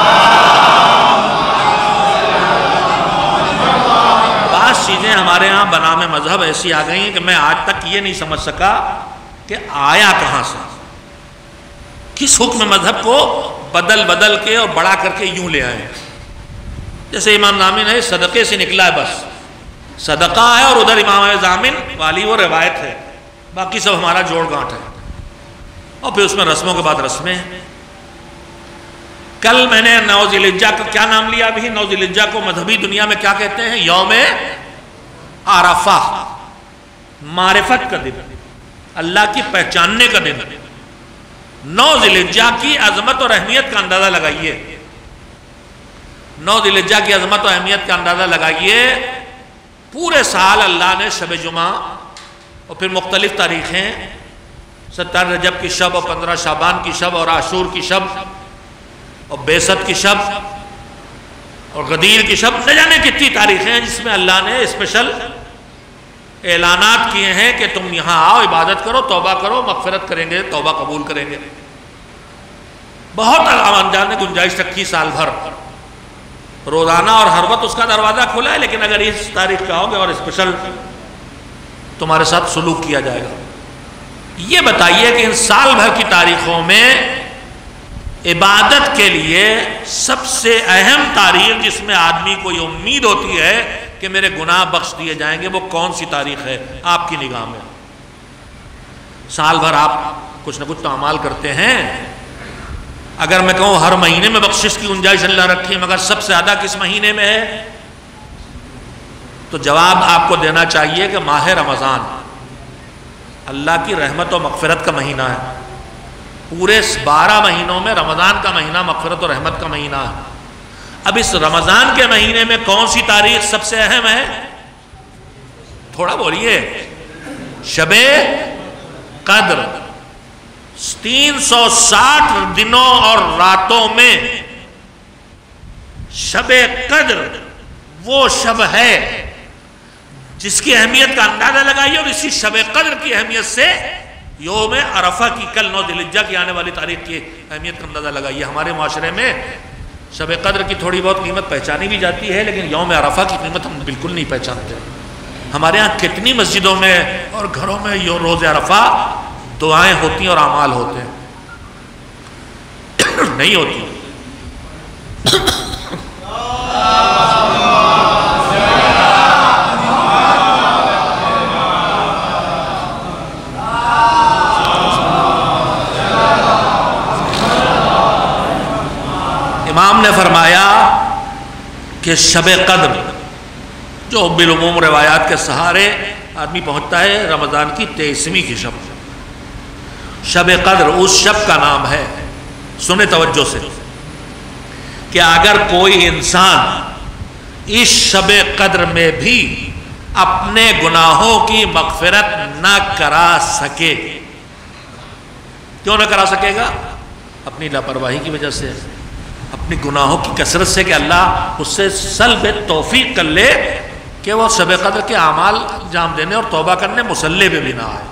بعض چیزیں ہمارے ہاں بنام مذہب ایسی آ گئی ہیں کہ میں آج تک یہ نہیں سمجھ سکا کہ آیا کہاں سے، کس حکم مذہب کو بدل کے اور بڑا کر کے یوں لے آئے۔ جیسے امام ضامن ہے، صدقے سے نکلا ہے، بس صدقہ ہے، اور ادھر امام ضامن والی وہ روایت ہے، باقی سب ہمارا جوڑ گانٹ ہے، اور پھر اس میں رسموں کے بعد رسمیں ہیں۔ کل میں نے 9 ذی الحجہ کا کیا نام لیا؟ ابھی 9 ذی الحجہ کو مذہبی دنیا میں کیا کہتے ہیں؟ یوم عرفہ، معرفت کا دن، اللہ کی پہچاننے کا دن۔ 9 ذی الحجہ کی عظمت اور اہمیت کا اندازہ لگائیے، 9 ذی الحجہ کی عظمت و اہمیت کا اندازہ لگائیے۔ پورے سال اللہ نے شب جمعہ اور پھر مختلف تاریخیں، 17 رجب کی شب اور 15 شعبان کی شب اور عاشور کی شب اور بیست کی شب اور غدیر کی شب، نہ جانے کتنی تاریخیں ہیں جس میں اللہ نے اسپیشل اعلانات کیے ہیں کہ تم یہاں آؤ، عبادت کرو، توبہ کرو، مغفرت کریں گے، توبہ قبول کریں گے۔ بہت انجان نے گنجائش رکھی سال بھر روزانہ اور ہر وقت اس کا دروازہ کھلا ہے، لیکن اگر اس تاریخ پہ آؤ گے اور اسپیشل تمہارے ساتھ سلوک کیا جائے گا۔ یہ بتائیے کہ ان سال بھر کی تاریخوں میں عبادت کے لیے سب سے اہم تاریخ جس میں آدمی کو یہ امید ہوتی ہے کہ میرے گناہ بخش دیے جائیں گے، وہ کون سی تاریخ ہے آپ کی نگاہ میں؟ سال بھر آپ کچھ نہ کچھ تو اعمال کرتے ہیں۔ اگر میں کہوں ہر مہینے میں بخشش کی گنجائش اللہ رکھی ہے، مگر سب سے زیادہ کس مہینے میں ہے؟ تو جواب آپ کو دینا چاہیے کہ ماہ رمضان اللہ کی رحمت و مغفرت کا مہینہ ہے۔ پورے 12 مہینوں میں رمضان کا مہینہ مغفرت و رحمت کا مہینہ ہے۔ اب اس رمضان کے مہینے میں کون سی تاریخ سب سے اہم ہے؟ تھوڑا بولیے۔ شب قدر۔ 360 دنوں اور راتوں میں شب قدر وہ شب ہے جس کی اہمیت کا اندازہ لگائیے، اور اسی شب قدر کی اہمیت سے یوم عرفہ کی، کل 9 ذی الحجہ کی آنے والی تاریخ کی اہمیت کا اندازہ لگائیے۔ ہمارے معاشرے میں شب قدر کی تھوڑی بہت قیمت پہچانی بھی جاتی ہے، لیکن یوم عرفہ کی قیمت ہم بالکل نہیں پہچانتے۔ ہمارے ہاں کتنی مسجدوں میں اور گھروں میں روز عرفہ دعائیں ہوتی ہیں اور اعمال ہوتے ہیں، نہیں ہوتی۔ امام نے فرمایا کہ شب قدر جو بالعموم روایات کے سہارے آدمی پہنچتا ہے، رمضان کی 23ویں کی شب، شب قدر اس شب کا نام ہے۔ سنیں توجہ سے کہ اگر کوئی انسان اس شب قدر میں بھی اپنے گناہوں کی مغفرت نہ کرا سکے، کیوں نہ کرا سکے گا؟ اپنی لاپرواہی کی وجہ سے، اپنی گناہوں کی کثرت سے، کہ اللہ اس سے سلب توفیق کر لے کہ وہ شب قدر کے اعمال انجام دینے اور توبہ کرنے مصلی پہ بھی نہ آئے۔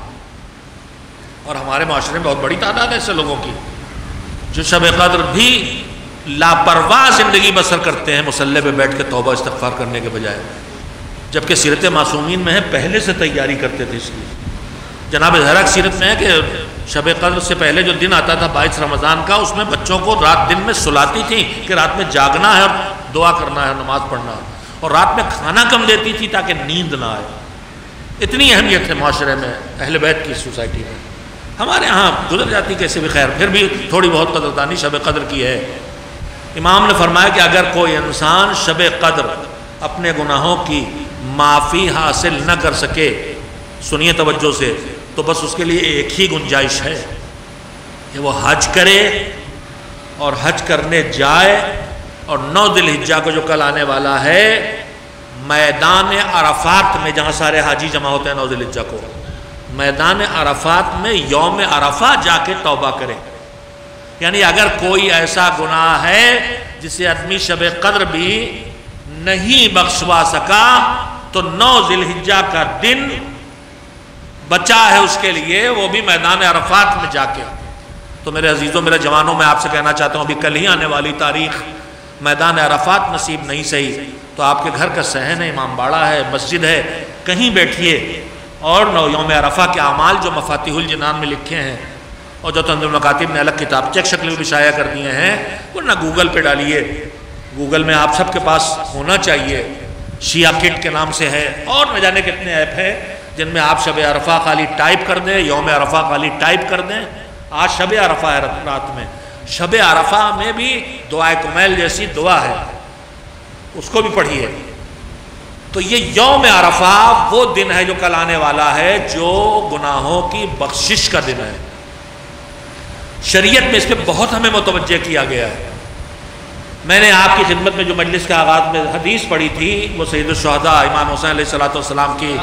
اور ہمارے معاشرے میں بہت بڑی تعداد ہے ایسے لوگوں کی جو شب قدر بھی لاپرواہ زندگی بسر کرتے ہیں مصلی پہ بیٹھ کے توبہ استغفار کرنے کے بجائے، جبکہ سیرت معصومین میں ہے پہلے سے تیاری کرتے تھے اس کی۔ جناب زہرا کی سیرت میں ہے کہ شب قدر سے پہلے جو دن آتا تھا 22 رمضان کا، اس میں بچوں کو رات دن میں سلاتی تھی کہ رات میں جاگنا ہے اور دعا کرنا ہے، نماز پڑھنا ہے، اور رات میں کھانا کم دیتی تھی تاکہ نیند نہ آئے۔ اتنی اہمیت ہے معاشرے میں اہل بیت کی، سوسائٹی میں۔ ہمارے ہاں گزر جاتی کیسے بھی، خیر پھر بھی تھوڑی بہت قدردانی شب قدر کی ہے۔ امام نے فرمایا کہ اگر کوئی انسان شب قدر اپنے گناہوں کی معافی حاصل نہ کر سکے، سنیے توجہ سے، تو بس اس کے لیے ایک ہی گنجائش ہے کہ وہ حج کرے، اور حج کرنے جائے، اور 9 ذی الحجہ کو جو کل آنے والا ہے، میدان عرفات میں جہاں سارے حاجی جمع ہوتے ہیں 9 ذی الحجہ کو، میدان عرفات میں یوم عرفہ جا کے توبہ کرے۔ یعنی اگر کوئی ایسا گناہ ہے جسے آدمی شب قدر بھی نہیں بخشوا سکا تو 9 ذی الحجہ کا دن بچا ہے اس کے لیے، وہ بھی میدان عرفات میں جا کے۔ تو میرے عزیزوں، میرے جوانوں، میں آپ سے کہنا چاہتا ہوں ابھی کل ہی آنے والی تاریخ میدان عرفات نصیب نہیں صحیح تو آپ کے گھر کا صحن ہے، امام باڑہ ہے، مسجد ہے، کہیں بیٹھیے اور یوم عرفہ کے اعمال جو مفاتیح الجنان میں لکھے ہیں اور جو تنظیم المکاتب نے الگ کتاب چیک شکل بھی شائع کر دیے ہیں، وہ نہ گوگل پہ ڈالیے، گوگل میں آپ سب کے پاس ہونا چاہیے، شیعہ کٹ کے نام سے ہے، اور نہ جانے کتنے ایپ ہیں جن میں آپ شب عرفہ خالی ٹائپ کر دیں، یوم عرفہ خالی ٹائپ کر دیں۔ آج شب عرفہ ہے، رات میں شب عرفہ میں بھی دعائے کمیل جیسی دعا ہے، اس کو بھی پڑھیے۔ تو یہ یوم عرفہ وہ دن ہے جو کل آنے والا ہے، جو گناہوں کی بخشش کا دن ہے۔ شریعت میں اس پہ بہت ہمیں متوجہ کیا گیا ہے۔ میں نے آپ کی خدمت میں جو مجلس کے آغاز میں حدیث پڑھی تھی وہ سید الشہداء امام حسین علیہ السلام کی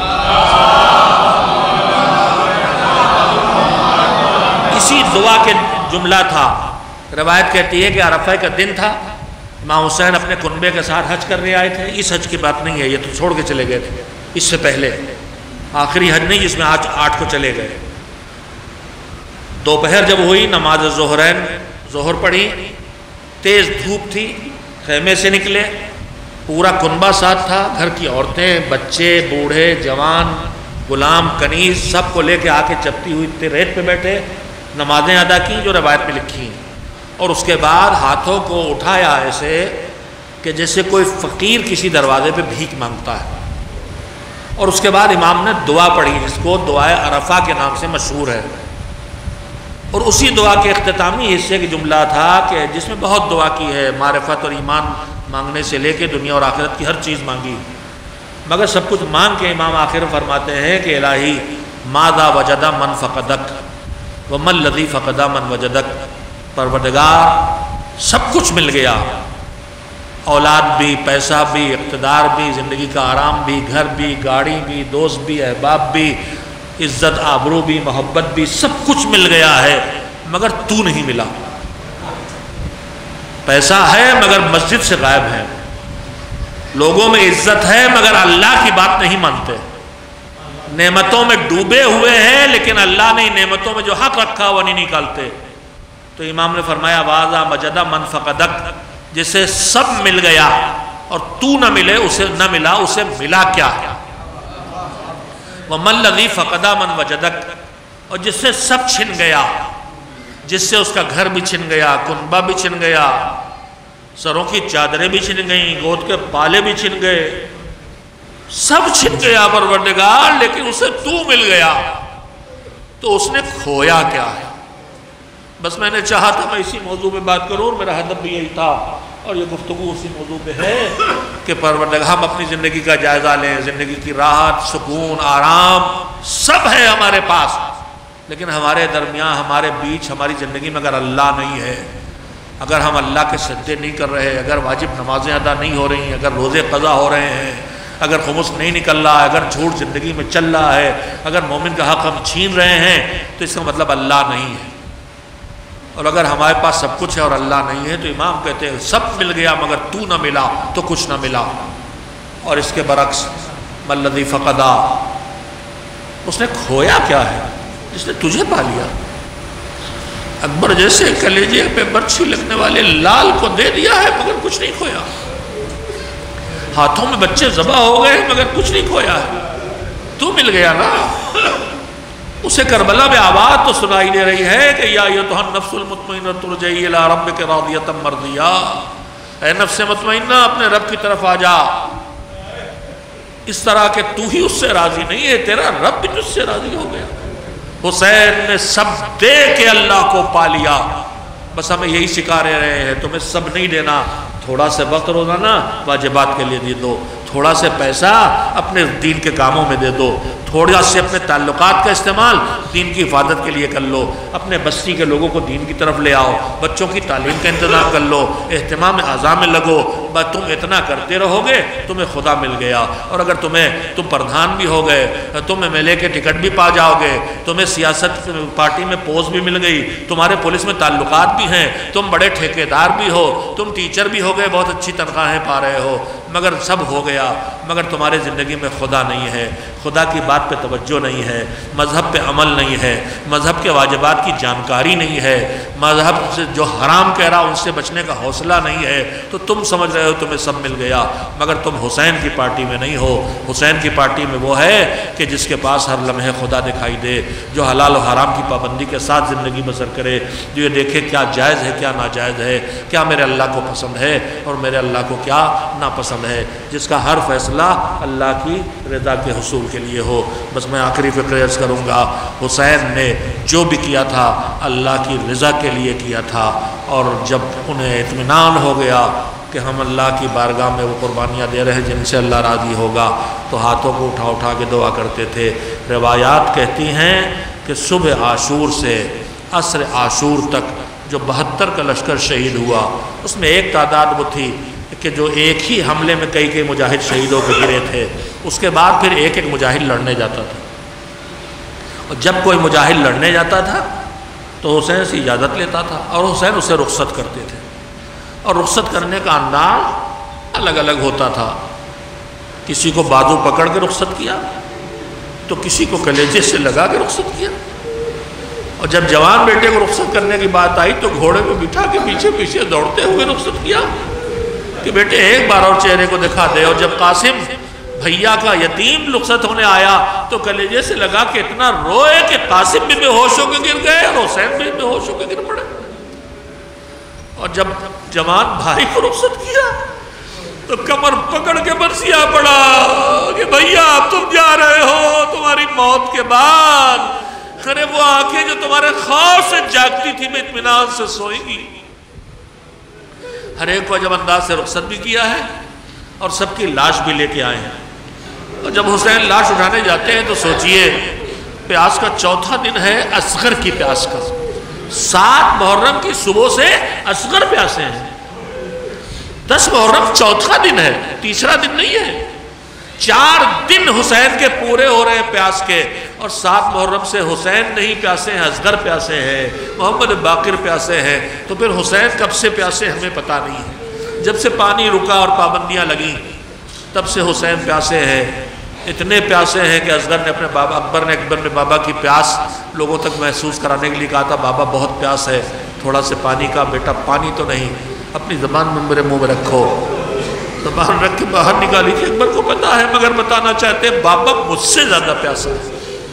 اسی دعا کے جملہ تھا۔ روایت کہتی ہے کہ عرفہ کا دن تھا، امام حسین اپنے کنبے کے ساتھ حج کرنے آئے تھے۔ اس حج کی بات نہیں ہے، یہ تو چھوڑ کے چلے گئے تھے، اس سے پہلے آخری حج نہیں جس میں آج 8 کو چلے گئے۔ دوپہر جب ہوئی، نماز ظہرین ظہر پڑھی، تیز دھوپ تھی، خیمے سے نکلے، پورا کنبہ ساتھ تھا، گھر کی عورتیں، بچے، بوڑھے، جوان، غلام، کنیز، سب کو لے کے آ کے چپتی ہوئی ریت پہ بیٹھے، نمازیں ادا کی جو روایت میں لکھی ہیں، اور اس کے بعد ہاتھوں کو اٹھایا ایسے کہ جیسے کوئی فقیر کسی دروازے پہ بھیک مانگتا ہے، اور اس کے بعد امام نے دعا پڑھی جس کو دعائے عرفہ کے نام سے مشہور ہے۔ اور اسی دعا کے اختتامی حصے کی جملہ تھا کہ جس میں بہت دعا کی ہے، معرفت اور ایمان مانگنے سے لے کے دنیا اور آخرت کی ہر چیز مانگی، مگر سب کچھ مانگ کے امام آخر فرماتے ہیں کہ الہی ماذا وجد من فقدک وما الذی فقد من وجدک، پروردگار سب کچھ مل گیا، اولاد بھی، پیسہ بھی، اقتدار بھی، زندگی کا آرام بھی، گھر بھی، گاڑی بھی، دوست بھی، احباب بھی، عزت آبرو بھی، محبت بھی، سب کچھ مل گیا ہے مگر تو نہیں ملا۔ پیسہ ہے مگر مسجد سے غائب ہے، لوگوں میں عزت ہے مگر اللہ کی بات نہیں مانتے، نعمتوں میں ڈوبے ہوئے ہیں لیکن اللہ نے نعمتوں میں جو حق رکھا وہ نہیں نکالتے۔ تو امام نے فرمایا واذا مجد من فقدک، جسے سب مل گیا اور تو نہ ملے، اسے نہ ملا، اسے ملا کیا ہے؟ وَمَا الَّذِي فَقَدَ مَنْ وَجَدَكَ، اور جس سے سب چھن گیا، جس سے اس کا گھر بھی چھن گیا، کنبہ بھی چھن گیا، سروں کی چادریں بھی چھن گئیں، گود کے پالے بھی چھن گئے، سب چھن گیا پروردگار، لیکن اسے تو مل گیا، تو اس نے کھویا کیا ہے؟ بس میں نے چاہا تھا میں اسی موضوع پہ بات کروں، اور میرا ہدف بھی یہی تھا، اور یہ گفتگو اسی موضوع پہ ہے کہ پروردگار ہم اپنی زندگی کا جائزہ لیں، زندگی کی راحت، سکون، آرام سب ہے ہمارے پاس، لیکن ہمارے درمیان، ہمارے بیچ، ہماری زندگی میں اگر اللہ نہیں ہے، اگر ہم اللہ کے سجدے نہیں کر رہے، اگر واجب نمازیں ادا نہیں ہو رہی ہیں، اگر روزے قضا ہو رہے ہیں، اگر خمس نہیں نکل رہا ہے، اگر جھوٹ زندگی میں چل رہا ہے، اگر مومن کا حق ہم چھین رہے ہیں، تو اس کا مطلب اللہ نہیں ہے۔ اور اگر ہمارے پاس سب کچھ ہے اور اللہ نہیں ہے تو امام کہتے ہیں سب مل گیا مگر تو نہ ملا تو کچھ نہ ملا۔ اور اس کے برعکس مَلَّذِي فَقَدَا، اس نے کھویا کیا ہے؟ جس نے تجھے پا لیا، اکبر جیسے کلیجے پہ برچھی لگنے والے لال کو دے دیا ہے مگر کچھ نہیں کھویا، ہاتھوں میں بچے ذبح ہو گئے مگر کچھ نہیں کھویا ہے، تو مل گیا نا۔ اسے کربلا میں آواز تو سنائی دے رہی ہے کہ یا ایھا النفس المطمئنہ ارجعی الی ربک راضیۃ مرضیہ، اے نفس مطمئنہ اپنے رب کی طرف آ جا، اس طرح کہ تو ہی اس سے راضی نہیں ہے، تیرا رب بھی تجھ سے راضی ہو گیا۔ حسین نے سب دے کے اللہ کو پا لیا، بس ہمیں یہی سکھا رہے ہیں، تمہیں سب نہیں دینا، تھوڑا سے وقت روزانہ واجبات کے لیے دے دو، تھوڑا سے پیسہ اپنے دین کے کاموں میں دے دو، تھوڑا سے اپنے تعلقات کا استعمال دین کی حفاظت کے لیے کر لو، اپنے بستی کے لوگوں کو دین کی طرف لے آؤ، بچوں کی تعلیم کا انتظام کر لو، اہتمام اعضاء میں لگو، بس تم اتنا کرتے رہو گے تمہیں خدا مل گیا۔ اور اگر تم پردھان بھی ہو گئے، تم MLA کے ٹکٹ بھی پا جاؤ گے، تمہیں سیاست پارٹی میں پوسٹ بھی مل گئی، تمہارے پولیس میں تعلقات بھی ہیں، تم بڑے ٹھیکیدار بھی ہو، تم ٹیچر بھی ہو گئے، بہت اچھی تنخواہیں پا رہے ہو، مگر سب ہو گیا، مگر تمہارے زندگی میں خدا نہیں ہے، خدا کی بات پہ توجہ نہیں ہے، مذہب پہ عمل نہیں ہے، مذہب کے واجبات کی جانکاری نہیں ہے، مذہب سے جو حرام کہہ رہا ان سے بچنے کا حوصلہ نہیں ہے، تو تم سمجھ رہے ہو تمہیں سب مل گیا، مگر تم حسین کی پارٹی میں نہیں ہو۔ حسین کی پارٹی میں وہ ہے کہ جس کے پاس ہر لمحے خدا دکھائی دے، جو حلال و حرام کی پابندی کے ساتھ زندگی بسر کرے، جو یہ دیکھے کیا جائز ہے کیا ناجائز ہے، کیا میرے اللہ کو پسند ہے اور میرے اللہ کو کیا ناپسند ہے، جس کا ہر فیصلہ اللہ کی رضا کے حصول کے لیے ہو۔ بس میں آخری فکر عرض کروں گا، حسین نے جو بھی کیا تھا اللہ کی رضا کے لیے کیا تھا، اور جب انہیں اطمینان ہو گیا کہ ہم اللہ کی بارگاہ میں وہ قربانیاں دے رہے ہیں جن سے اللہ راضی ہوگا، تو ہاتھوں کو اٹھا اٹھا کے دعا کرتے تھے۔ روایات کہتی ہیں کہ صبح عاشور سے عصر عاشور تک جو 72 کا لشکر شہید ہوا، اس میں ایک تعداد وہ تھی کہ جو ایک ہی حملے میں کئی مجاہد شہید ہو کے گرے تھے، اس کے بعد پھر ایک مجاہد لڑنے جاتا تھا، اور جب کوئی مجاہد لڑنے جاتا تھا تو حسین سے اجازت لیتا تھا، اور حسین اسے رخصت کرتے تھے، اور رخصت کرنے کا انداز الگ الگ ہوتا تھا، کسی کو بازو پکڑ کے رخصت کیا تو کسی کو کلیجے سے لگا کے رخصت کیا، اور جب جوان بیٹے کو رخصت کرنے کی بات آئی تو گھوڑے کو بٹھا کے پیچھے پیچھے دوڑتے ہوئے رخصت کیا کہ بیٹے ایک بار اور چہرے کو دکھا دے۔ اور جب قاسم بھیا کا یتیم رخصت ہونے آیا تو کلیجے سے لگا کے اتنا روئے کہ قاسم بھی بے ہوش ہو کے گر گئے اور حسین بھی بے ہوش ہو کے گر پڑے۔ اور جب جوان بھائی کو رخصت کیا تو کمر پکڑ کے برسیا پڑا کہ بھیا اب تم جا رہے ہو، تمہاری موت کے بعد ارے وہ آنکھیں جو تمہارے خوف سے جاگتی تھی میں اطمینان سے سوئیں گی۔ ہر ایک کو جب انداز سے رخصت بھی کیا ہے اور سب کی لاش بھی لے کے آئے ہیں، اور جب حسین لاش اٹھانے جاتے ہیں تو سوچئے پیاس کا چوتھا دن ہے، اصغر کی پیاس کا، 7 محرم کی صبح سے اصغر پیاسے ہیں، 10 محرم چوتھا دن ہے، تیسرا دن نہیں ہے، 4 دن حسین کے پورے ہو رہے ہیں پیاس کے، اور 7 محرم سے حسین نہیں پیاسے ہیں، اصغر پیاسے ہیں، محمد باقر پیاسے ہیں۔ تو پھر حسین کب سے پیاسے ہمیں پتہ نہیں ہے، جب سے پانی رکا اور پابندیاں لگیں تب سے حسین پیاسے ہیں، اتنے پیاسے ہیں کہ اصغر نے اپنے بابا اکبر نے بابا کی پیاس لوگوں تک محسوس کرانے کے لیے کہا تھا، بابا بہت پیاس ہے، تھوڑا سے پانی کا، بیٹا پانی تو نہیں، اپنی زبان میں میرے منہ میں رکھو، زبان رکھ کے باہر نکالی تھی، اکبر کو پتا ہے مگر بتانا چاہتے ہیں بابا مجھ سے زیادہ پیاسا ہے۔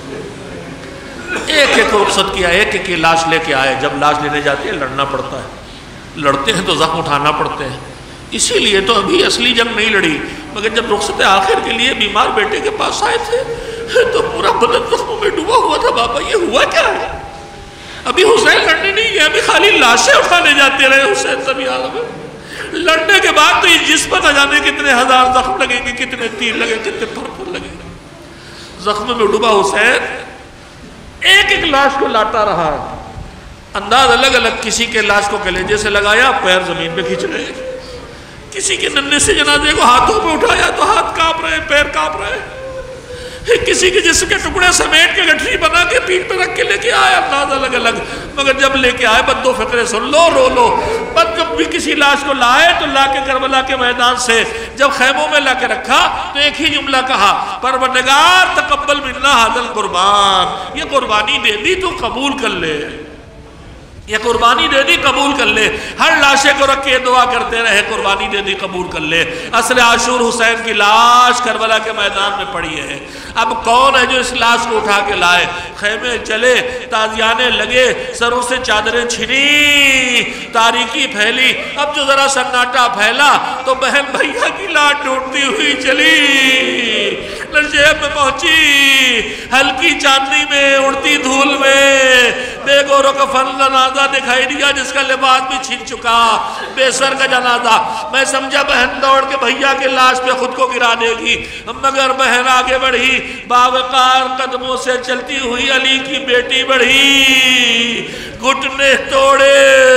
ایک ایک رخصت کیا، ایک ایک کی لاش لے کے آئے، جب لاش لینے جاتے ہیں لڑنا پڑتا ہے، لڑتے ہیں تو زخم اٹھانا پڑتے ہیں، اسی لیے تو ابھی اصلی جنگ نہیں لڑی، مگر جب رخصت آخر کے لیے بیمار بیٹے کے پاس آئے تھے تو پورا بدن زخموں میں ڈوبا ہوا تھا، بابا یہ ہوا کیا ہے؟ ابھی حسین لڑنے نہیں گیا، ابھی خالی لاشیں اٹھانے جاتے رہے حسین سبھی عالم میں، لڑنے کے بعد تو یہ جسم نہ جانے کتنے ہزار زخم لگیں گے، کتنے تیر لگیں گے، کتنے پھر لگیں گے، زخم میں ڈوبا حسین ایک ایک لاش کو لاتا رہا، انداز الگ الگ، کسی کے لاش کو کلیجے سے لگایا، پیر زمین پہ کھینچ رہے، کسی کے ننھے سے جنازے کو ہاتھوں پہ اٹھایا تو ہاتھ کانپ رہے، پیر کانپ رہے، کسی کے جسم کے ٹکڑے سمیٹ کے گٹھری بنا کے پیٹ پہ رکھ کے لے کے آئے، انداز الگ الگ، مگر جب لے کے آئے بس 2 فقرے سن لو، رو لو، بس جب بھی کسی لاش کو لائے تو لا کے کربلا کے میدان سے جب خیموں میں لا کے رکھا تو ایک ہی جملہ کہا، پروردگار تقبل منا ھذا القربان، یہ قربانی دے دی تو قبول کر لے، یہ قربانی دے دی قبول کر لے، ہر لاشے کو رکھ کے دعا کرتے رہے، قربانی دے دی قبول کر لے۔ عصر عاشور حسین کی لاش کربلا کے میدان میں پڑی ہے، اب کون ہے جو اس لاش کو اٹھا کے لائے؟ خیمے چلے، تازیانے لگے، سروں سے چادریں چھنی، تاریکی پھیلی، اب جو ذرا سناٹا پھیلا تو بہن بھیا کی لاش ڈھونڈتی ہوئی چلی، نجیب میں پہنچی، ہلکی چاندنی میں، اڑتی دھول میں، بے گور و کفن جنازہ دکھائی دیا جس کا لباس بھی چھن چکا، بے سر کا جنازہ۔ میں سمجھا بہن دوڑ کے بھیا کے لاش پہ خود کو گرا دے گی، مگر بہن آگے بڑھی، باوقار قدموں سے چلتی ہوئی علی کی بیٹی بڑھی، گھٹنے توڑے،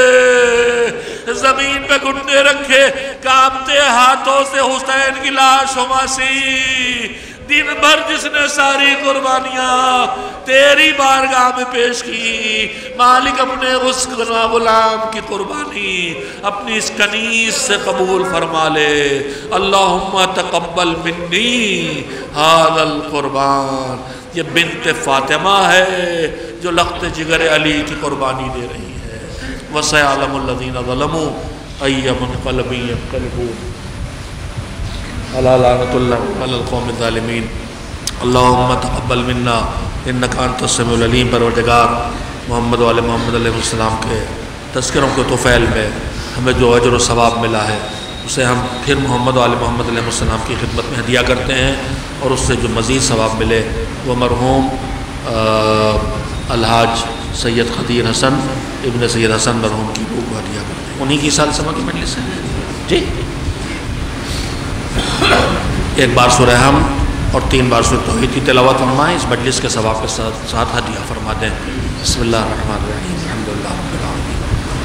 زمین پہ گھٹنے رکھے، کانپتے ہاتھوں سے حسین کی لاش ہماسی، دن بھر جس نے ساری قربانیاں تیری بارگاہ میں پیش کی، مالک اپنے اس غلام کی قربانی اپنی اس کنیز سے قبول فرما لے۔ اللہم تقبل منی ھذا القربان۔ یہ بنت فاطمہ ہے جو لخت جگر علی کی قربانی دے رہی ہے۔ وَسَيَعْلَمُ الَّذِينَ ظَلَمُوا أَيَّ مُنْقَلَبٍ يَنْقَلِبُونَ الا لعنۃ اللہ علی القوم الظالمین۔ اللہم تقبل منا انک انت السمیع العلیم۔ پروردگار محمد و آل محمد علیہ السلام کے تذکروں کے طفیل میں ہمیں جو اجر و ثواب ملا ہے اسے ہم پھر محمد و آل محمد علیہ السلام کی خدمت میں ہدیہ کرتے ہیں، اور اس سے جو مزید ثواب ملے وہ مرحوم الحاج سید خدیر حسن ابن سید حسن مرحوم کی روح کو ہدیہ کرتے ہیں۔ انہی کی سال سما کی مجلس ہے جی۔ ایک بار سورہ حمد اور 3 بار سورہ توحید کی تلاوت فرمائیں، اس مجلس کے ثواب کے ساتھ ہدیہ فرما دیں۔ بسم اللہ الرحمن الرحیم، الحمدللہ رب العالمین،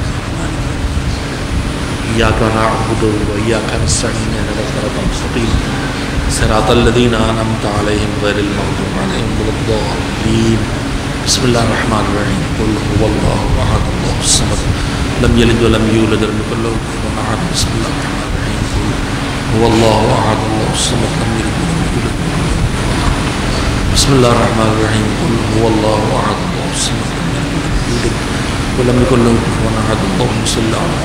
ایاک نعبد و ایاک نستعین، اہدنا الصراط المستقیم، صراط الذین انعمت علیہم غیر المغضوب علیہم ولا الضالین۔ بسم اللہ الرحمن الرحیم، قل هو اللہ احد اللہ الصمد لم یلد ولم یولد ولم یکن له کفوا احد۔ بسم اللہ الرحمن الرحیم، قل هو اللہ احد اللہ الصمد لم یلد ولم یولد ولم یکن له کفوا احد۔ بسم اللہ الرحمن الرحیم، قل هو اللہ احد اللہ الصمد لم یلد ولم یولد ولم یکن له کفوا احد۔ اللہم صل علی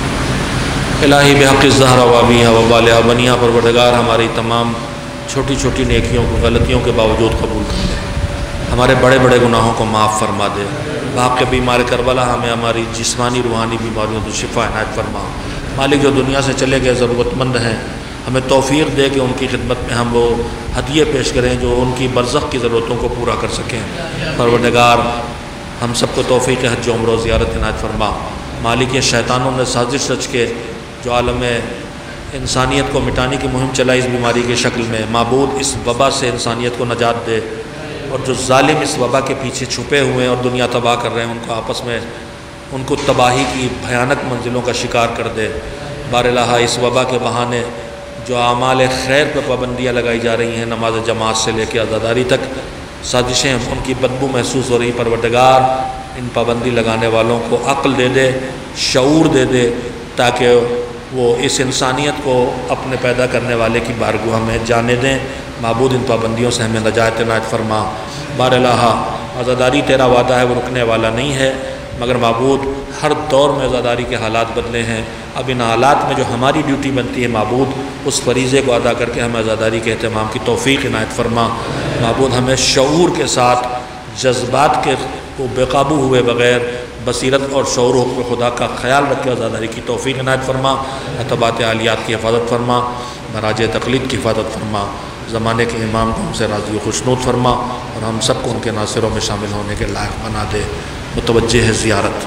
محمد۔ الہی بحق الزہرا و ابیہا و بالہا بنیہا، پروردگار ہماری تمام چھوٹی چھوٹی نیکیوں کو غلطیوں کے باوجود قبول کر لے، ہمارے بڑے بڑے گناہوں کو معاف فرما دے۔ بحق بیمار کربلا ہمیں ہماری جسمانی روحانی بیماریوں تو شفا عنایت فرما۔ مالک جو دنیا سے چلے گئے ضرورت مند ہیں، ہمیں توفیق دے کہ ان کی خدمت میں ہم وہ ہدیے پیش کریں جو ان کی برزخ کی ضرورتوں کو پورا کر سکیں۔ پروردگار ہم سب کو توفیق حج و عمرہ و زیارت عنایت فرما۔ مالک یہ شیطانوں نے سازش رچ کے جو عالم انسانیت کو مٹانے کی مہم چلائی اس بیماری کی شکل میں، معبود اس وبا سے انسانیت کو نجات دے، اور جو ظالم اس وبا کے پیچھے چھپے ہوئے ہیں اور دنیا تباہ کر رہے ہیں ان کو آپس میں ان کو تباہی کی بھیانک منزلوں کا شکار کر دے۔ بار الہ اس وبا کے بہانے جو اعمال خیر پہ پابندیاں لگائی جا رہی ہیں، نماز جماعت سے لے کے عزاداری تک سازشیں ان کی بدبو محسوس ہو رہی، پروردگار ان پابندی لگانے والوں کو عقل دے دے، شعور دے دے، تاکہ وہ اس انسانیت کو اپنے پیدا کرنے والے کی بارگاہ میں جانے دیں۔ معبود ان پابندیوں سے ہمیں نجات عنایت فرما۔ بار الہ عزاداری تیرا وعدہ ہے، وہ رکنے والا نہیں ہے، مگر معبود ہر دور میں عزاداری کے حالات بدلے ہیں۔ اب ان حالات میں جو ہماری ڈیوٹی بنتی ہے معبود اس فریضے کو ادا کر کے ہمیں عزاداری کے اہتمام کی توفیق عنایت فرما۔ معبود ہمیں شعور کے ساتھ جذبات کے کو بے قابو ہوئے بغیر بصیرت اور شعور و حکم خدا کا خیال رکھ کے عزاداری کی توفیق عنایت فرما۔ اتباعات عالیات کی حفاظت فرما، مراجع تقلید کی حفاظت فرما، زمانے کے امام کو ہم سے راضی و خوشنود فرما، اور ہم سب کو ان کے ناصروں میں شامل ہونے کے لائق بنا دے۔ متوجہ ہے زیارت۔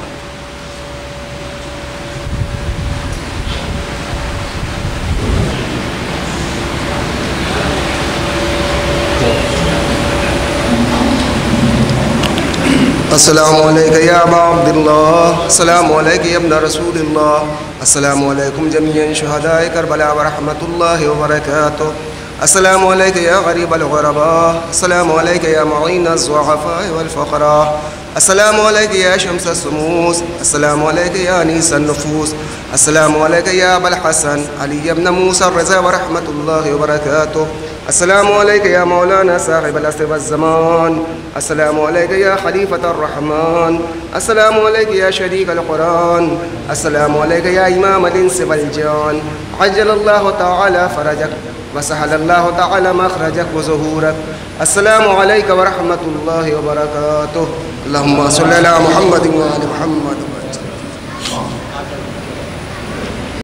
السلام علیکم یا ابا عبداللہ، السلام علیکم یا ابن رسول اللہ، السلام علیکم جمیعاً شہداء کربلا ورحمۃ اللہ وبرکاتہ، السلام علیکم یا غریب الغرباء، السلام علیکم یا معین الضعفاء والفقراء، السلام علیکم یا شمس الشموس، السلام علیکم یا انیس النفوس، السلام علیکم یا ابا الحسن علی ابن موسیٰ الرضا ورحمۃ اللہ وبرکاتہ، السلام علیکم یا مولانا صاحب العصر والزمان، السلام علیکم یا خلیفۃ الرحمن، السلام علیکم یا شریک القرآن، السلام علیکم یا امام الانس والجان، عجل اللہ تعالی فرجک وسہل اللہ تعالی مخرجک وظہورک، السلام علیکم ورحمۃ اللہ وبرکاتہ، اللہم صلی علی محمد وآل محمد۔